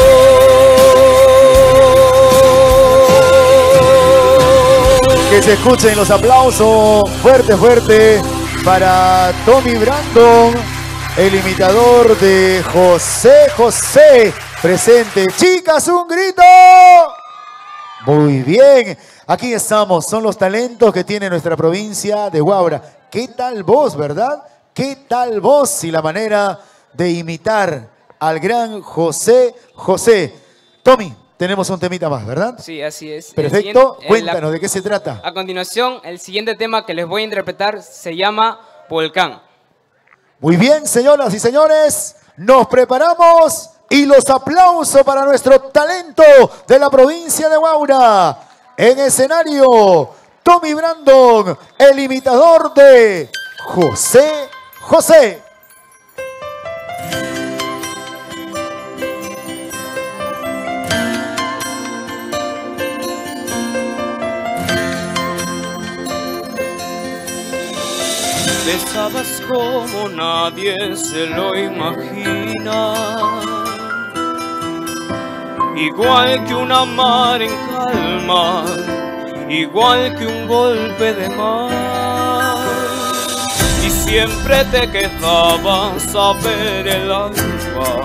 Que se escuchen los aplausos. Fuerte, fuerte. Para Tommy Brandon, el imitador de José José. Presente. Chicas, un grito. Muy bien. Aquí estamos. Son los talentos que tiene nuestra provincia de Huaura. ¿Qué tal voz, verdad? ¿Qué tal voz y la manera de imitar al gran José José? Tommy, tenemos un temita más, ¿verdad? Sí, así es. Perfecto. Cuéntanos, ¿de qué se trata? A continuación, el siguiente tema que les voy a interpretar se llama Volcán. Muy bien, señoras y señores, nos preparamos y los aplausos para nuestro talento de la provincia de Huaura. En escenario, Tommy Brandon, el imitador de José José. Besabas como nadie se lo imagina, igual que una mar en calma, igual que un golpe de mar. Y siempre te quedabas a ver el alba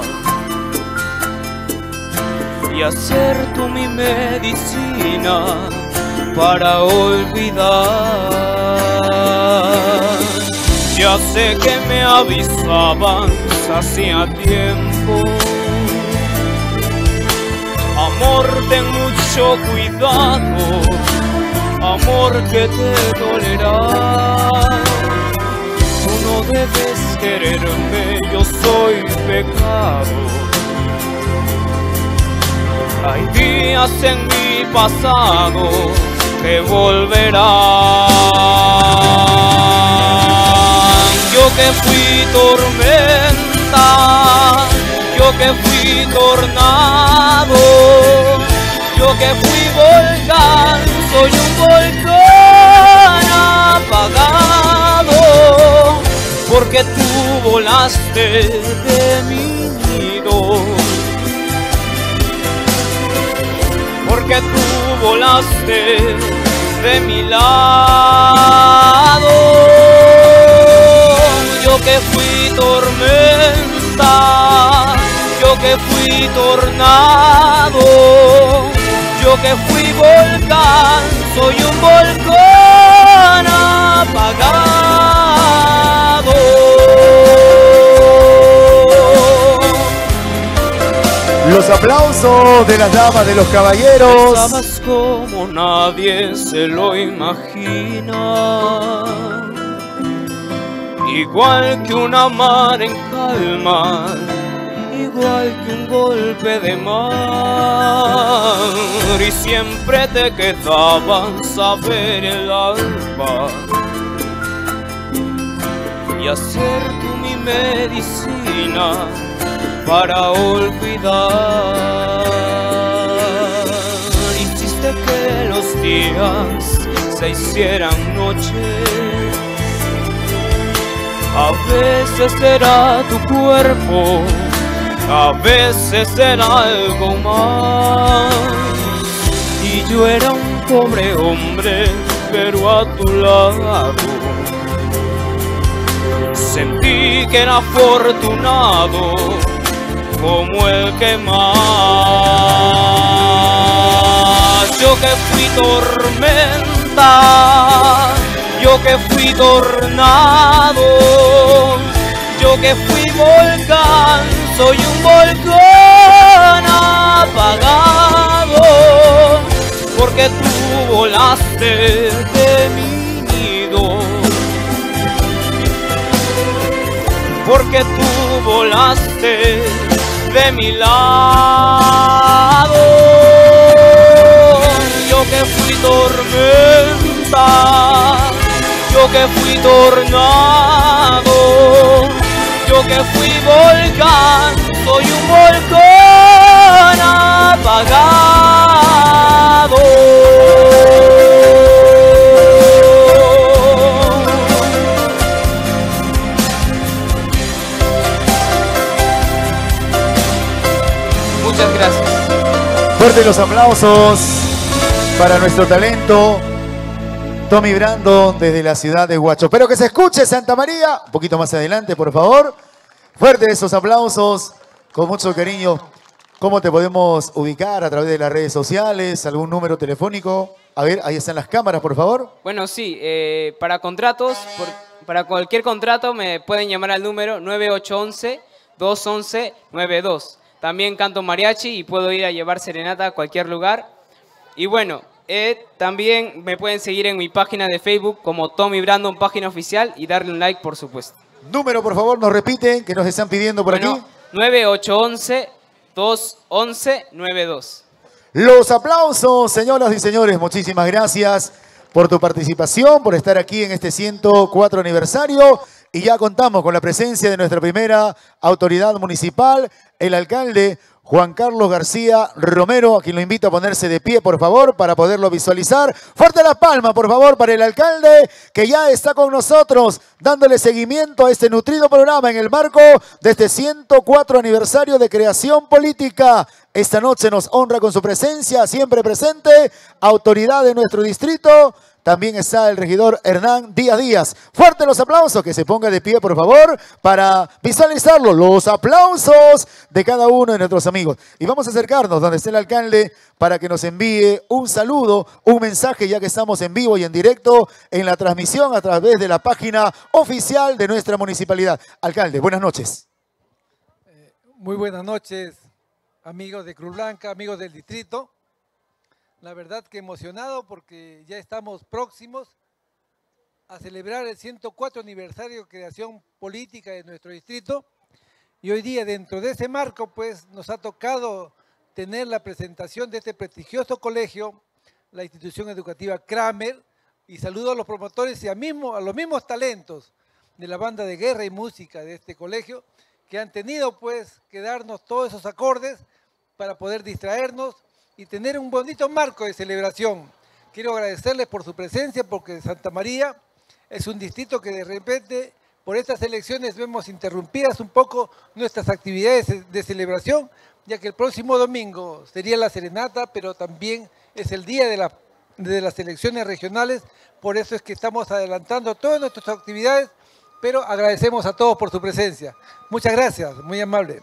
y hacer tú mi medicina para olvidar. Ya sé que me avisabas hacía tiempo. Amor, ten mucho cuidado, amor, que te dolerá. Tú no debes quererme, yo soy pecado. Hay días en mi pasado que volverán. Yo que fui tormenta, yo que fui tornado, yo que fui volcán, soy un volcán apagado, porque tú volaste de mi nido, porque tú volaste de mi lado. Yo que fui tormenta, yo que fui tornado, yo que fui volcán, soy un volcán apagado. Los aplausos de las damas, de los caballeros. Besabas como nadie se lo imagina, igual que una mar en calma, igual que un golpe de mar, y siempre te quedaba saber el alma y hacer tú mi medicina para olvidar. Hiciste que los días se hicieran noche, a veces era tu cuerpo, a veces era algo más, y yo era un pobre hombre, pero a tu lado sentí que era afortunado como el que más. Yo que fui tormenta, yo que fui tornado, yo que fui volcán, soy un volcán apagado, porque tú volaste de mi nido, porque tú volaste de mi lado. Yo que fui tormenta, yo que fui tornado, yo que fui volcán, soy un volcán apagado. Muchas gracias. Fuertes los aplausos para nuestro talento Tommy Brandon desde la ciudad de Huacho. Pero que se escuche Santa María. Un poquito más adelante, por favor. Fuertes esos aplausos, con mucho cariño. ¿Cómo te podemos ubicar a través de las redes sociales? ¿Algún número telefónico? A ver, ahí están las cámaras, por favor. Bueno, sí, para contratos, para cualquier contrato me pueden llamar al número 9811-211-92. También canto mariachi y puedo ir a llevar serenata a cualquier lugar. Y bueno, también me pueden seguir en mi página de Facebook como Tommy Brandon, página oficial, y darle un like, por supuesto. Número, por favor, nos repiten, que nos están pidiendo por aquí. 9811-211-92. Los aplausos, señoras y señores. Muchísimas gracias por tu participación, por estar aquí en este 104 aniversario. Y ya contamos con la presencia de nuestra primera autoridad municipal, el alcalde Juan Carlos García Romero, a quien lo invito a ponerse de pie, por favor, para poderlo visualizar. Fuerte la palma, por favor, para el alcalde, que ya está con nosotros, dándole seguimiento a este nutrido programa en el marco de este 104 aniversario de creación política. Esta noche nos honra con su presencia, siempre presente, autoridad de nuestro distrito. También está el regidor Hernán Díaz Díaz. Fuerte los aplausos, que se ponga de pie, por favor, para visualizarlo. Los aplausos de cada uno de nuestros amigos. Y vamos a acercarnos donde está el alcalde para que nos envíe un saludo, un mensaje, ya que estamos en vivo y en directo en la transmisión a través de la página oficial de nuestra municipalidad. Alcalde, buenas noches. Muy buenas noches, amigos de Cruz Blanca, amigos del distrito. La verdad que emocionado porque ya estamos próximos a celebrar el 104 aniversario de creación política de nuestro distrito. Y hoy día, dentro de ese marco, pues nos ha tocado tener la presentación de este prestigioso colegio, la institución educativa Kramer, y saludo a los promotores y a los mismos talentos de la banda de guerra y música de este colegio, que han tenido pues que darnos todos esos acordes para poder distraernos y tener un bonito marco de celebración. Quiero agradecerles por su presencia, porque Santa María es un distrito que de repente por estas elecciones vemos interrumpidas un poco nuestras actividades de celebración, ya que el próximo domingo sería la serenata, pero también es el día de las elecciones regionales. Por eso es que estamos adelantando todas nuestras actividades, pero agradecemos a todos por su presencia. Muchas gracias, muy amable.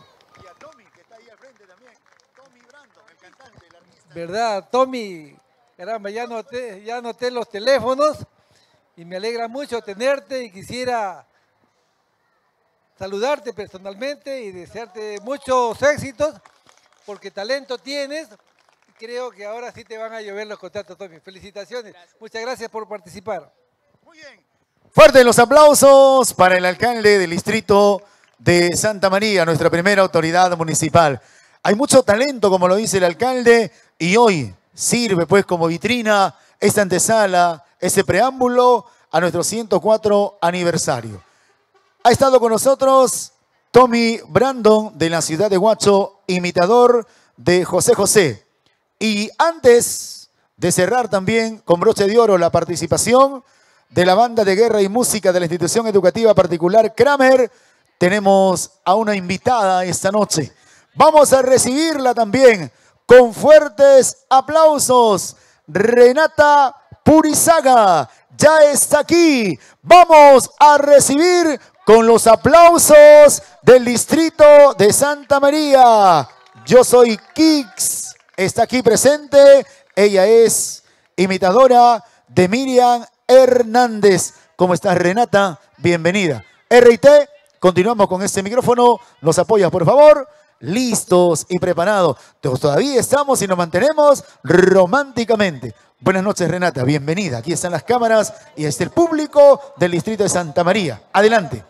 ¿Verdad, Tommy? Caramba, ya anoté los teléfonos y me alegra mucho tenerte y quisiera saludarte personalmente y desearte muchos éxitos porque talento tienes. Creo que ahora sí te van a llover los contratos, Tommy. Felicitaciones. Gracias. Muchas gracias por participar. Muy bien. Fuertes los aplausos para el alcalde del distrito de Santa María, nuestra primera autoridad municipal. Hay mucho talento, como lo dice el alcalde, y hoy sirve pues como vitrina esta antesala, ese preámbulo a nuestro 104 aniversario. Ha estado con nosotros Tommy Brandon de la ciudad de Huacho, imitador de José José. Y antes de cerrar también con broche de oro la participación de la banda de guerra y música de la institución educativa particular Kramer, tenemos a una invitada esta noche. Vamos a recibirla también con fuertes aplausos. Renata Purizaga ya está aquí. Vamos a recibir con los aplausos del distrito de Santa María. Yo soy Kix, está aquí presente. Ella es imitadora de Miriam Hernández. ¿Cómo estás, Renata? Bienvenida. RT, continuamos con este micrófono. ¿Nos apoyas, por favor? Listos y preparados. Todavía estamos y nos mantenemos románticamente. Buenas noches, Renata. Bienvenida. Aquí están las cámaras y está el público del distrito de Santa María. Adelante.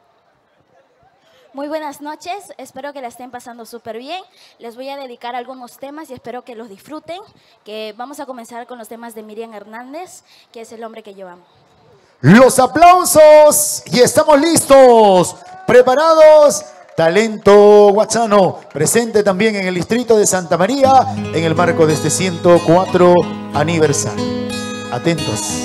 Muy buenas noches, espero que la estén pasando súper bien. Les voy a dedicar algunos temas y espero que los disfruten. Que vamos a comenzar con los temas de Miriam Hernández, que es el hombre que yo amo. Los aplausos y estamos listos, preparados. Talento huachano, presente también en el distrito de Santa María, en el marco de este 104 aniversario. Atentos.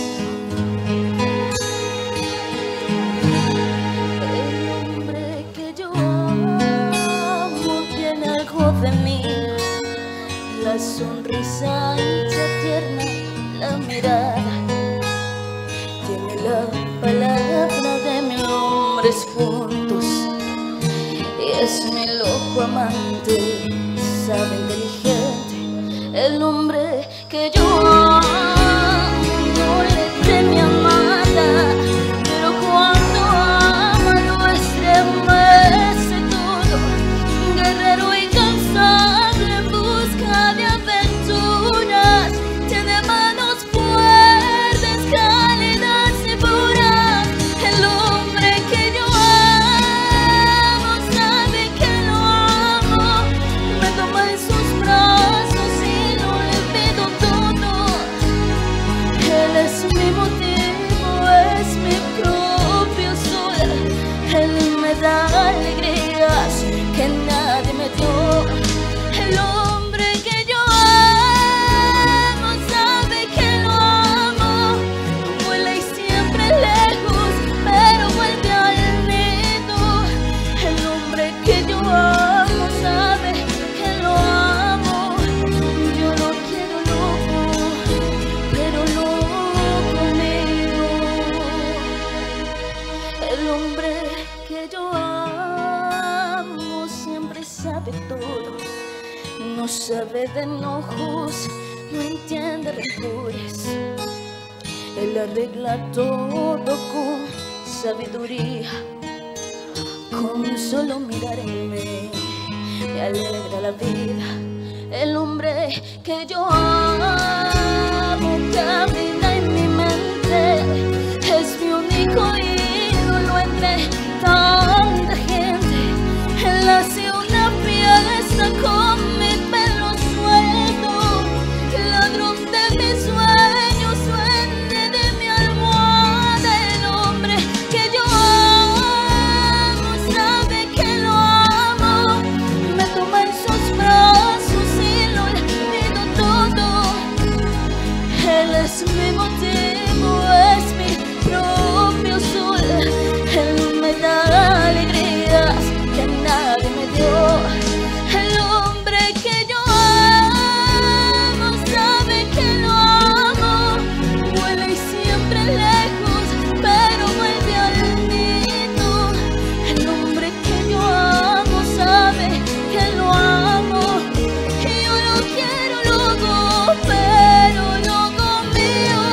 De mí, la sonrisa ancha, tierna, la mirada, tiene la palabra de 1000 hombres juntos, y es mi loco amante, sabe inteligente, el hombre que yo amo, no le teme a nada, pero cuando ama lo estremece todo, guerrero y en busca de aventuras, tiene manos fuertes, cálidas y puras. El hombre que yo amo sabe que lo amo, me toma en sus brazos y lo olvido todo. Él es mi motivo, es mi propio sol, él me da alegrías que nadie me dio. El hombre que yo amo sabe que lo amo, vuela y siempre lejos, pero vuelve al nido. El hombre que yo amo sabe que lo amo, yo lo quiero loco, pero loco conmigo. El hombre que yo amo siempre sabe todo. No sabe de enojos, no entiende rencores. Él arregla todo con sabiduría. Con solo mirarme me alegra la vida. El hombre que yo amo camina en mi mente. Es mi único ídolo entre tanta gente. Él hace una fiesta con mi pelo suelto, ladrón de mis sueños, duende de mi almohada. El hombre que yo amo sabe que lo amo, me toma en sus brazos y lo olvido todo. Él es mi motivo, es mi propio sol, él me da alegrías que nadie me dio. El hombre que yo amo sabe que lo amo, vuela y siempre lejos, pero vuelve al nido. El hombre que yo amo sabe que lo amo, y yo lo quiero loco, pero loco mío.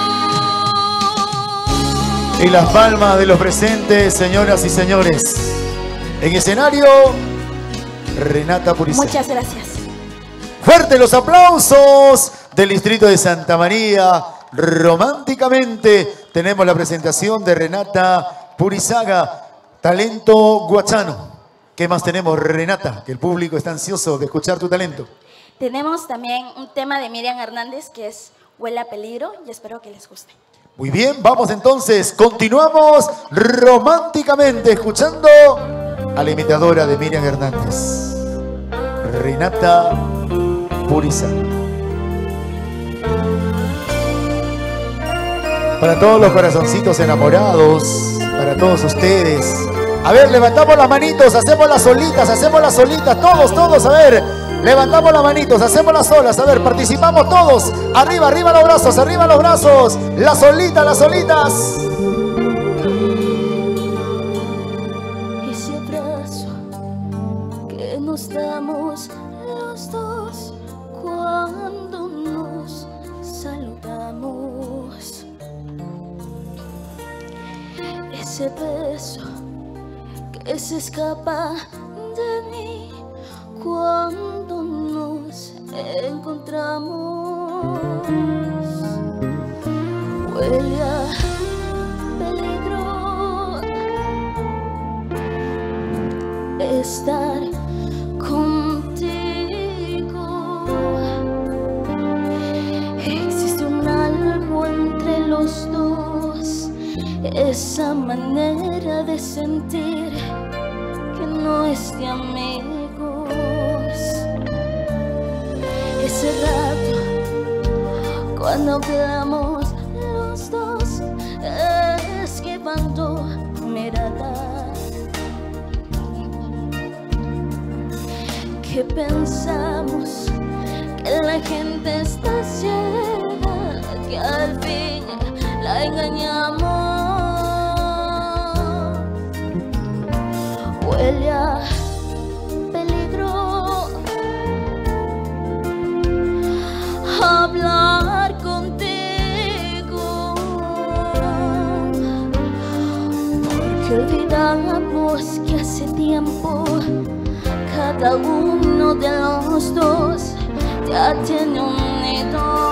Y las palmas de los presentes, señoras y señores. En escenario, Renata Purizaga. Muchas gracias. Fuerte los aplausos del distrito de Santa María. Románticamente tenemos la presentación de Renata Purizaga, talento guachano. ¿Qué más tenemos, Renata? Que el público está ansioso de escuchar tu talento. Tenemos también un tema de Miriam Hernández que es Huele a Peligro y espero que les guste. Muy bien, vamos entonces, continuamos románticamente escuchando a la imitadora de Miriam Hernández, Renata Purizaga. Para todos los corazoncitos enamorados, para todos ustedes. A ver, levantamos las manitos, hacemos las solitas, todos, a ver. Levantamos las manitos, hacemos las olas, a ver, participamos todos. Arriba los brazos, las solitas. Ese abrazo que nos damos los dos cuando nos saludamos. Ese beso que se escapa de mí cuando nos encontramos. Huele a peligro estar contigo. Existe un algo entre los dos, esa manera de sentir que no es de amigos. Ese rato cuando hablamos los dos, esquivando miradas, que pensamos que la gente está ciega, que al fin la engañamos. Huele a peligro hablar contigo, porque olvidamos que hace tiempo cada uno de los dos ya tiene un nido.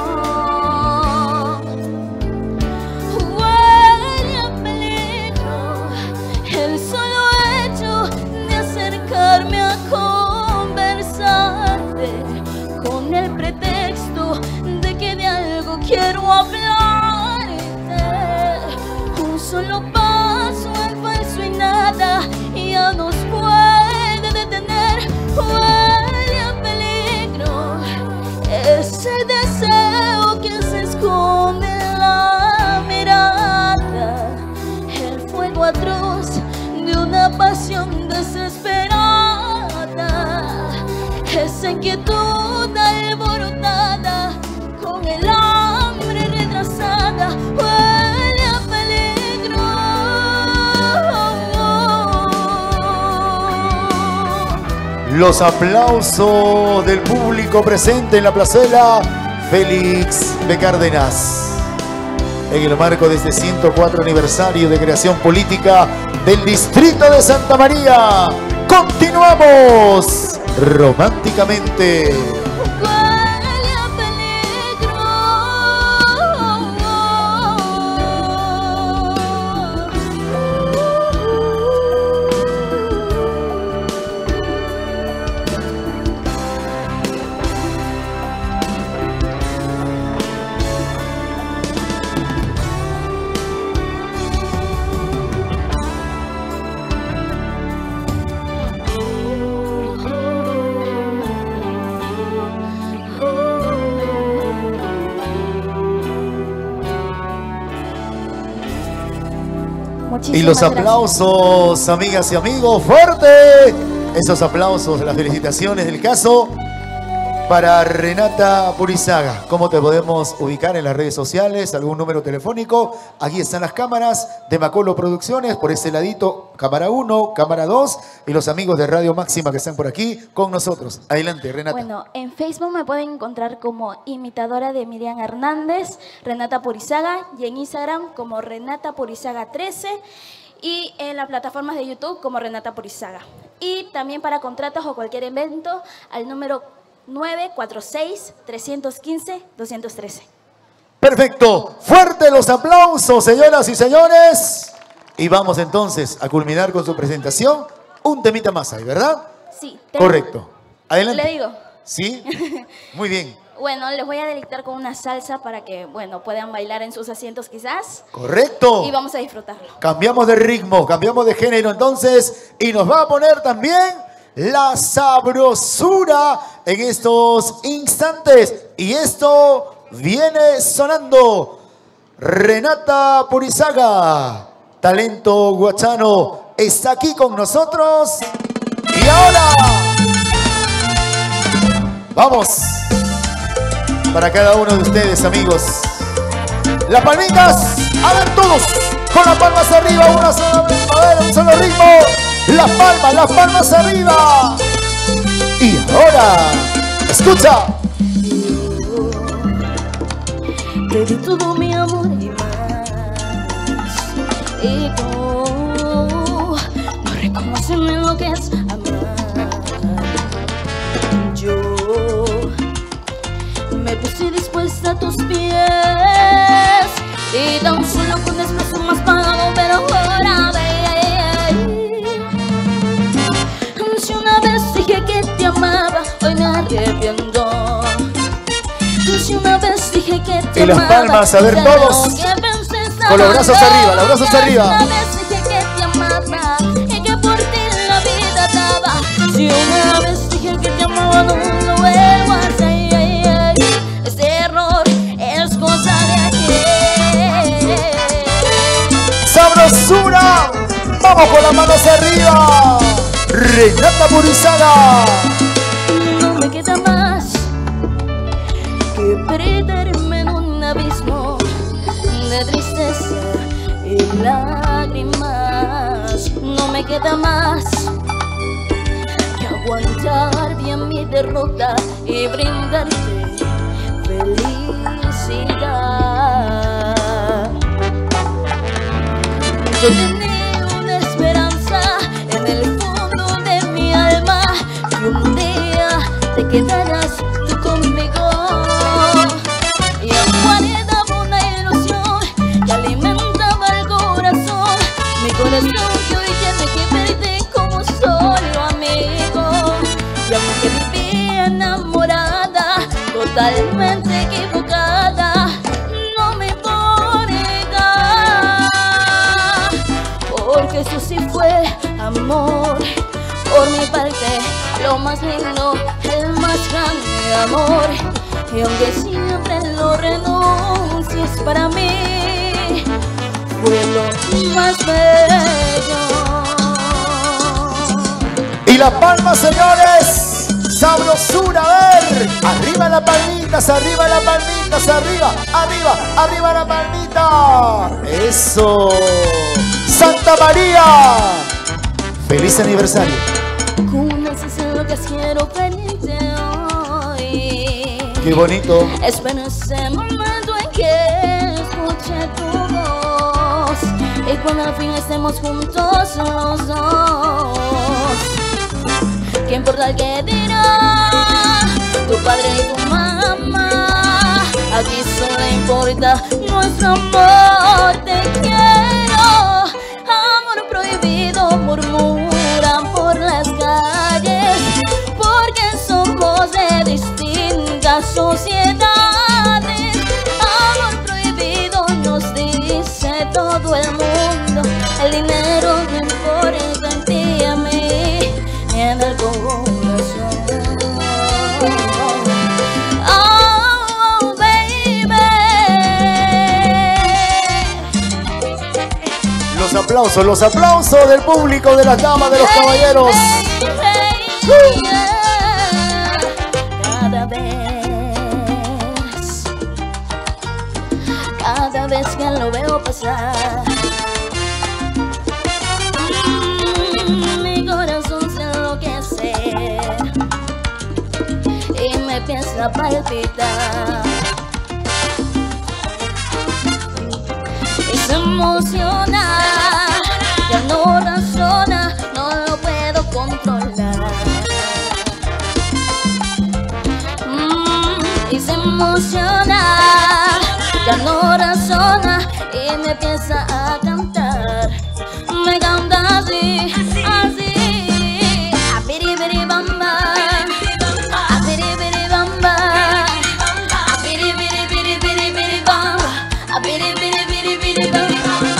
Huele a peligro el solo hecho de acercarme a conversarte con el pretexto de que de algo quiero hablarte. Un solo paso en falso y nada ya nos puede detener. Huele a peligro ese deseo que se esconde en la mirada, el fuego atroz de una pasión desesperada, esa inquietud alborotada con el hambre retrasada. Huele a peligro. Los aplausos del público presente en la plazuela Félix de Cárdenas, en el marco de este 104 aniversario de creación política del distrito de Santa María. Continuamos románticamente. Y los aplausos, amigas y amigos, fuerte. Esos aplausos, las felicitaciones del caso para Renata Purizaga. ¿Cómo te podemos ubicar en las redes sociales? ¿Algún número telefónico? Aquí están las cámaras de Macolo Producciones, por ese ladito, cámara 1, cámara 2, y los amigos de Radio Máxima que están por aquí con nosotros. Adelante, Renata. Bueno, en Facebook me pueden encontrar como imitadora de Miriam Hernández, Renata Purizaga, y en Instagram como Renata Purizaga 13, y en las plataformas de YouTube como Renata Purizaga. Y también para contratos o cualquier evento al número 946-315-213. Perfecto. Fuerte los aplausos, señoras y señores. Y vamos entonces a culminar con su presentación. Un temita más ahí, ¿verdad? Sí. Correcto. Adelante. ¿Le digo? Sí. Muy bien. Bueno, les voy a deleitar con una salsa para que, bueno, puedan bailar en sus asientos quizás. Correcto. Y vamos a disfrutarlo. Cambiamos de ritmo, cambiamos de género entonces. Y nos va a poner también la sabrosura en estos instantes. Y esto viene sonando. Renata Purizaga, talento guachano, está aquí con nosotros. Y ahora vamos para cada uno de ustedes, amigos. Las palmitas, hagan todos con las palmas arriba, una sola, a ver, un solo ritmo. Las palmas arriba. Y ahora, escucha. Te di todo mi amor y más, y tú no reconoces lo que es amar. Yo me puse dispuesta a tus pies y tan solo con desprecio más pagado, pero ahora si una vez dije que te amaba, hoy me arrepiento. Si una vez dije que te y las palmas, a ver todos. Con los brazos arriba, los brazos arriba. Una vez dije que te amaba y que por ti la vida daba. Si una vez dije que te amaba, no lo vuelvo a hacer. Este error es cosa de ayer. ¡Sabrosura! ¡Vamos con las manos arriba! Renata Purizaga. No me queda más que perderme en un abismo de tristeza y lágrimas. No me queda más que aguantar bien mi derrota y brindarte felicidad. Yo tenía una esperanza en el fondo de mi alma, que un día te quedarás tú conmigo. Y aguardaba una ilusión que alimentaba el corazón, mi corazón que hoy tiene que verte como solo amigo. Y aunque vivía enamorada, totalmente equivocada, no me puedo negar, porque eso sí fue amor. Por mi parte, lo más lindo, el más grande amor. Y aunque siempre lo renuncies, para mí fue lo más bello. Y las palmas, señores. Sabrosura, a ver. Arriba las palmitas, arriba las palmitas, arriba, arriba, arriba la palmita. Eso. Santa María. Feliz aniversario. Con una sensación que quiero pedirte hoy. Qué bonito. Espero ese momento en que escuche tu voz y cuando al fin estemos juntos los dos. ¿Qué importa el que dirá tu padre y tu mamá? Aquí solo importa nuestro amor. Te quiero, amor prohibido murmuran por las calles, porque somos de distintas sociedades. Amor prohibido nos dice todo el mundo. El dinero no importa en ti y a mí, ni en el corazón. Oh, baby. Los aplausos del público, de las damas, de los caballeros. Cada vez que lo veo pasar, mi corazón se enloquece y me empieza a palpitar y se emociona, ya no razona, no lo puedo controlar. Y se emociona, ya no razona y me empieza a cantar. Me canta así, así. A biri biri bamba, a biri biri bamba, a biri biri biri biri biri bamba, a biri biri biri biri bamba.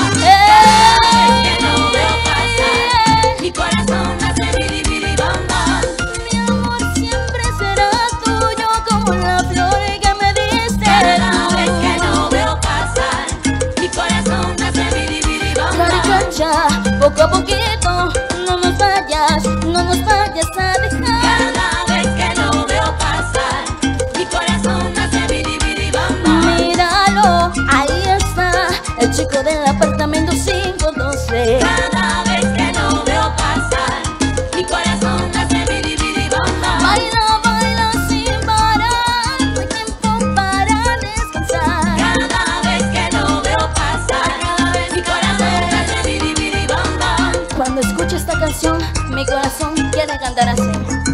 Mi corazón hace biri biri bamba. Mi amor siempre será tuyo como la flor que me diste. Cada vez que lo veo pasar, mi corazón hace biri biri bamba. Marichacha, poco a poquito, no nos vayas a dejar. Cada vez que lo veo pasar, mi corazón hace biri biri bamba. Míralo, ahí está, el chico del apartamento 512. Cada vez que lo veo pasar, mi corazón hace biri biri bamba. Baila, baila sin parar, no hay tiempo para descansar. Cada vez que lo veo pasar, mi corazón hace biri biri bamba. Cuando escucho esta canción, mi corazón quiere cantar así.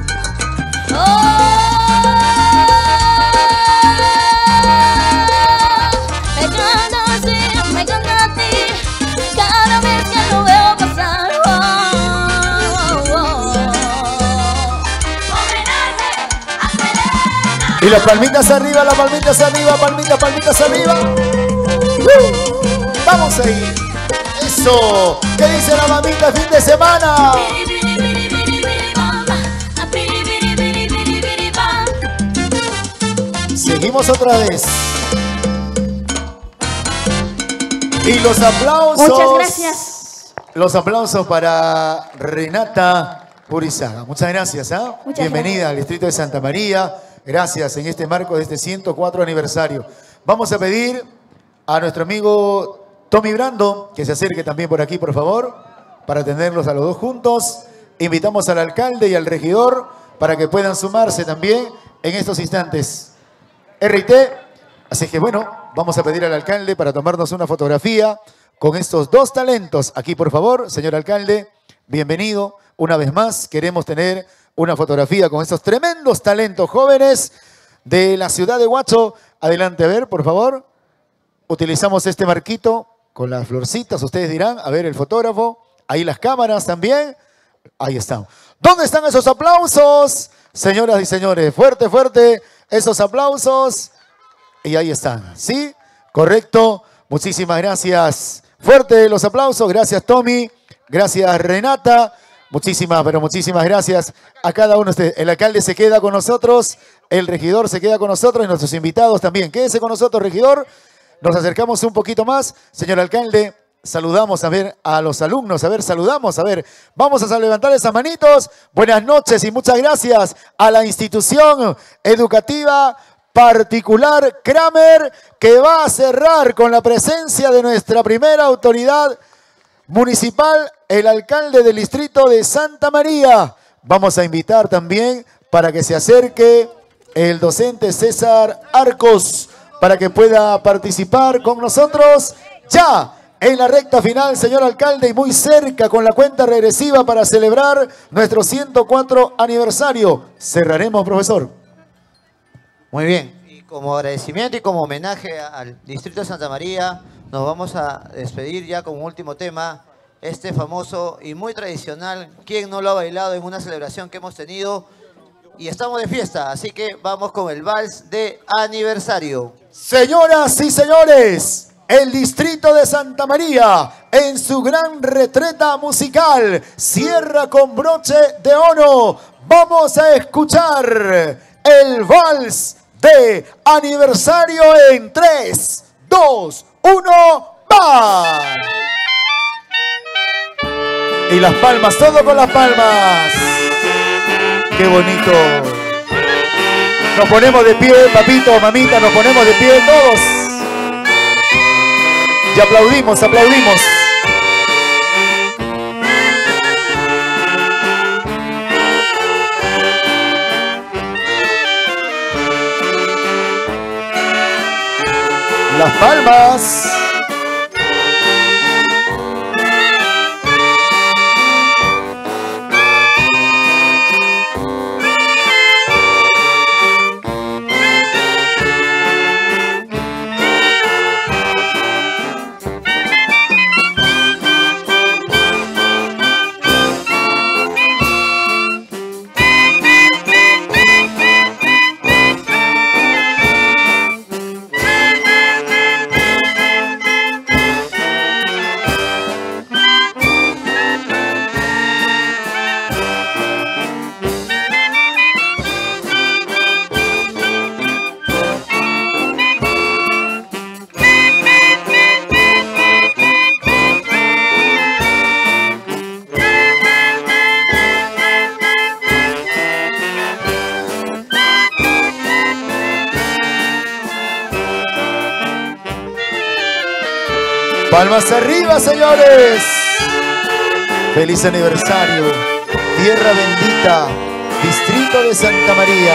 Me canta así, me canta a ti, cada vez que lo veo pasar. Y las palmitas arriba, palmitas arriba. Vamos ahí. Eso. ¿Qué dice la mamita fin de semana? Seguimos otra vez. Y los aplausos. Muchas gracias. Los aplausos para Renata Purizaga. Muchas gracias. Bienvenida al distrito de Santa María. Gracias en este marco de este 104 aniversario. Vamos a pedir a nuestro amigo Tommy Brando que se acerque también por aquí, por favor, para atenderlos a los dos juntos. Invitamos al alcalde y al regidor para que puedan sumarse también en estos instantes. RT, así que bueno, vamos a pedir al alcalde para tomarnos una fotografía con estos dos talentos. Aquí, por favor, señor alcalde, bienvenido. Una vez más, queremos tener una fotografía con estos tremendos talentos jóvenes de la ciudad de Huacho. Adelante, a ver, por favor. Utilizamos este marquito con las florcitas, ustedes dirán, a ver el fotógrafo. Ahí las cámaras también. Ahí están. ¿Dónde están esos aplausos? Señoras y señores, fuerte, fuerte esos aplausos. Y ahí están, ¿sí? Correcto. Muchísimas gracias. Fuerte los aplausos. Gracias, Tommy. Gracias, Renata. Muchísimas, pero muchísimas gracias a cada uno de ustedes. El alcalde se queda con nosotros, el regidor se queda con nosotros y nuestros invitados también. Quédese con nosotros, regidor. Nos acercamos un poquito más. Señor alcalde, saludamos a ver a los alumnos. A ver, saludamos, a ver. Vamos a levantar esas manitos. Buenas noches y muchas gracias a la institución educativa particular Kramer, que va a cerrar con la presencia de nuestra primera autoridad municipal, el alcalde del distrito de Santa María. Vamos a invitar también para que se acerque el docente César Arcos, para que pueda participar con nosotros ya en la recta final, señor alcalde, y muy cerca con la cuenta regresiva para celebrar nuestro 104 aniversario. Cerraremos, profesor. Muy bien, y como agradecimiento y como homenaje al distrito de Santa María, nos vamos a despedir ya con un último tema, este famoso y muy tradicional, ¿quién no lo ha bailado en una celebración que hemos tenido? Y estamos de fiesta, así que vamos con el vals de aniversario. Señoras y señores, el distrito de Santa María, en su gran retreta musical, cierra con broche de oro. Vamos a escuchar el vals de aniversario en 3, 2, 1, ¡va! Y las palmas, todo con las palmas. ¡Qué bonito! Nos ponemos de pie, papito, mamita, nos ponemos de pie todos. Y aplaudimos, aplaudimos. Las palmas. Palmas arriba, señores. Feliz aniversario. Tierra bendita, distrito de Santa María.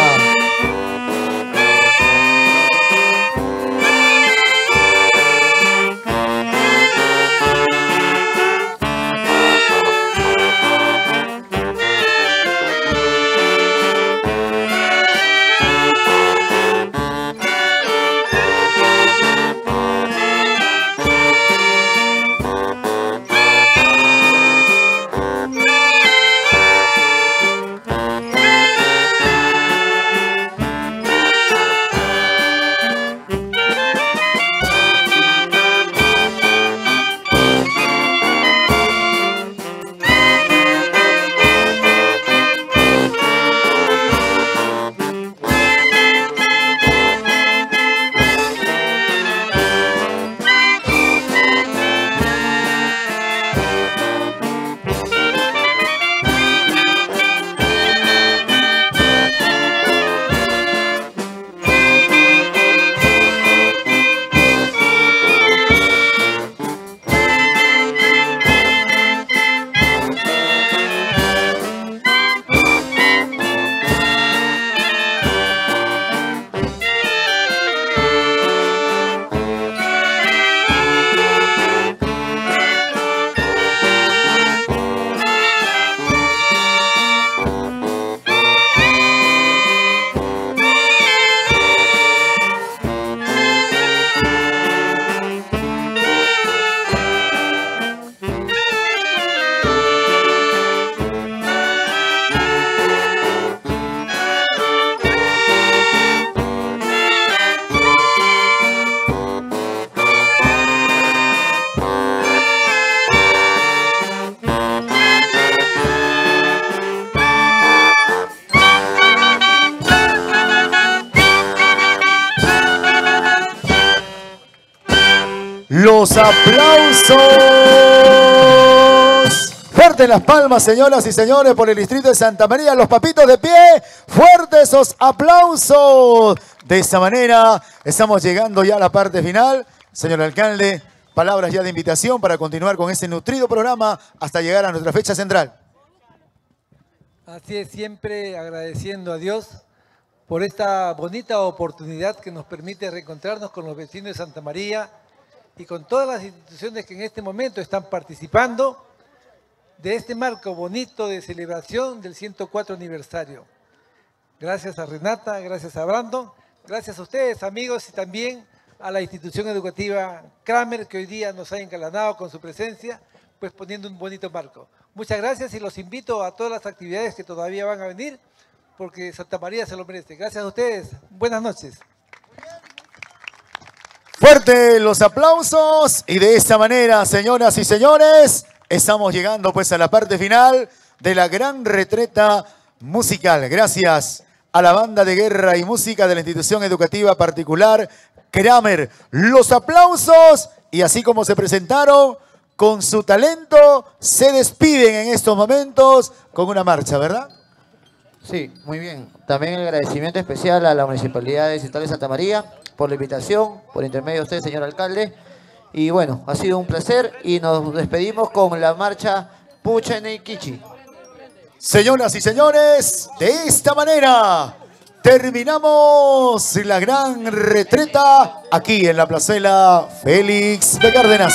Los aplausos. Fuertes las palmas, señoras y señores, por el distrito de Santa María. Los papitos de pie. Fuertes esos aplausos. De esta manera estamos llegando ya a la parte final. Señor alcalde, palabras ya de invitación para continuar con este nutrido programa hasta llegar a nuestra fecha central. Así es, siempre agradeciendo a Dios por esta bonita oportunidad que nos permite reencontrarnos con los vecinos de Santa María y con todas las instituciones que en este momento están participando de este marco bonito de celebración del 104 aniversario. Gracias a Renata, gracias a Brandon, gracias a ustedes, amigos, y también a la institución educativa Kramer, que hoy día nos ha engalanado con su presencia, pues poniendo un bonito marco. Muchas gracias y los invito a todas las actividades que todavía van a venir, porque Santa María se lo merece. Gracias a ustedes. Buenas noches. Fuerte los aplausos y de esta manera, señoras y señores, estamos llegando pues a la parte final de la gran retreta musical. Gracias a la banda de guerra y música de la institución educativa particular Kramer. Los aplausos y así como se presentaron con su talento, se despiden en estos momentos con una marcha, ¿verdad? Sí, muy bien. También el agradecimiento especial a la Municipalidad Distrital de Santa María por la invitación, por intermedio de usted, señor alcalde. Y bueno, ha sido un placer y nos despedimos con la marcha Puchaneikichi. Señoras y señores, de esta manera terminamos la gran retreta aquí en la Plazuela Félix de Cárdenas.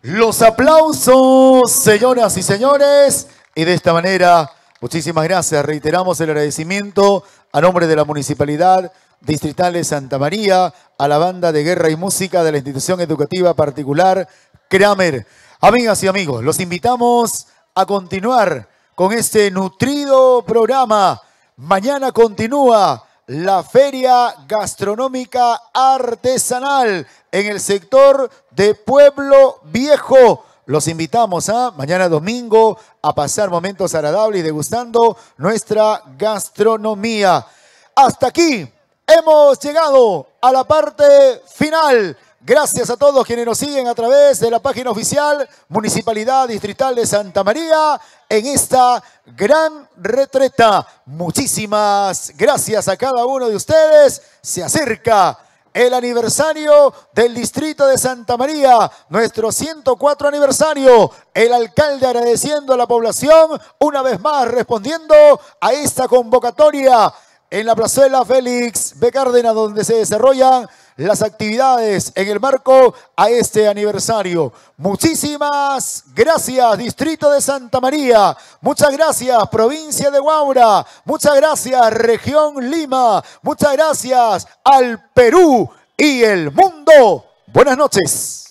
Los aplausos, señoras y señores. Y de esta manera, muchísimas gracias. Reiteramos el agradecimiento a nombre de la Municipalidad Distrital de Santa María, a la Banda de Guerra y Música de la Institución Educativa Particular Kramer. Amigas y amigos, los invitamos a continuar con este nutrido programa. Mañana continúa la Feria Gastronómica Artesanal en el sector de Pueblo Viejo. Los invitamos a mañana domingo a pasar momentos agradables y degustando nuestra gastronomía. Hasta aquí hemos llegado a la parte final. Gracias a todos quienes nos siguen a través de la página oficial Municipalidad Distrital de Santa María en esta gran retreta. Muchísimas gracias a cada uno de ustedes. Se acerca el aniversario del Distrito de Santa María, nuestro 104 aniversario. El alcalde agradeciendo a la población, una vez más respondiendo a esta convocatoria en la plazuela Félix B. Cárdenas, donde se desarrollan las actividades en el marco a este aniversario. Muchísimas gracias, Distrito de Santa María. Muchas gracias, Provincia de Huaura. Muchas gracias, Región Lima. Muchas gracias al Perú y el mundo. Buenas noches.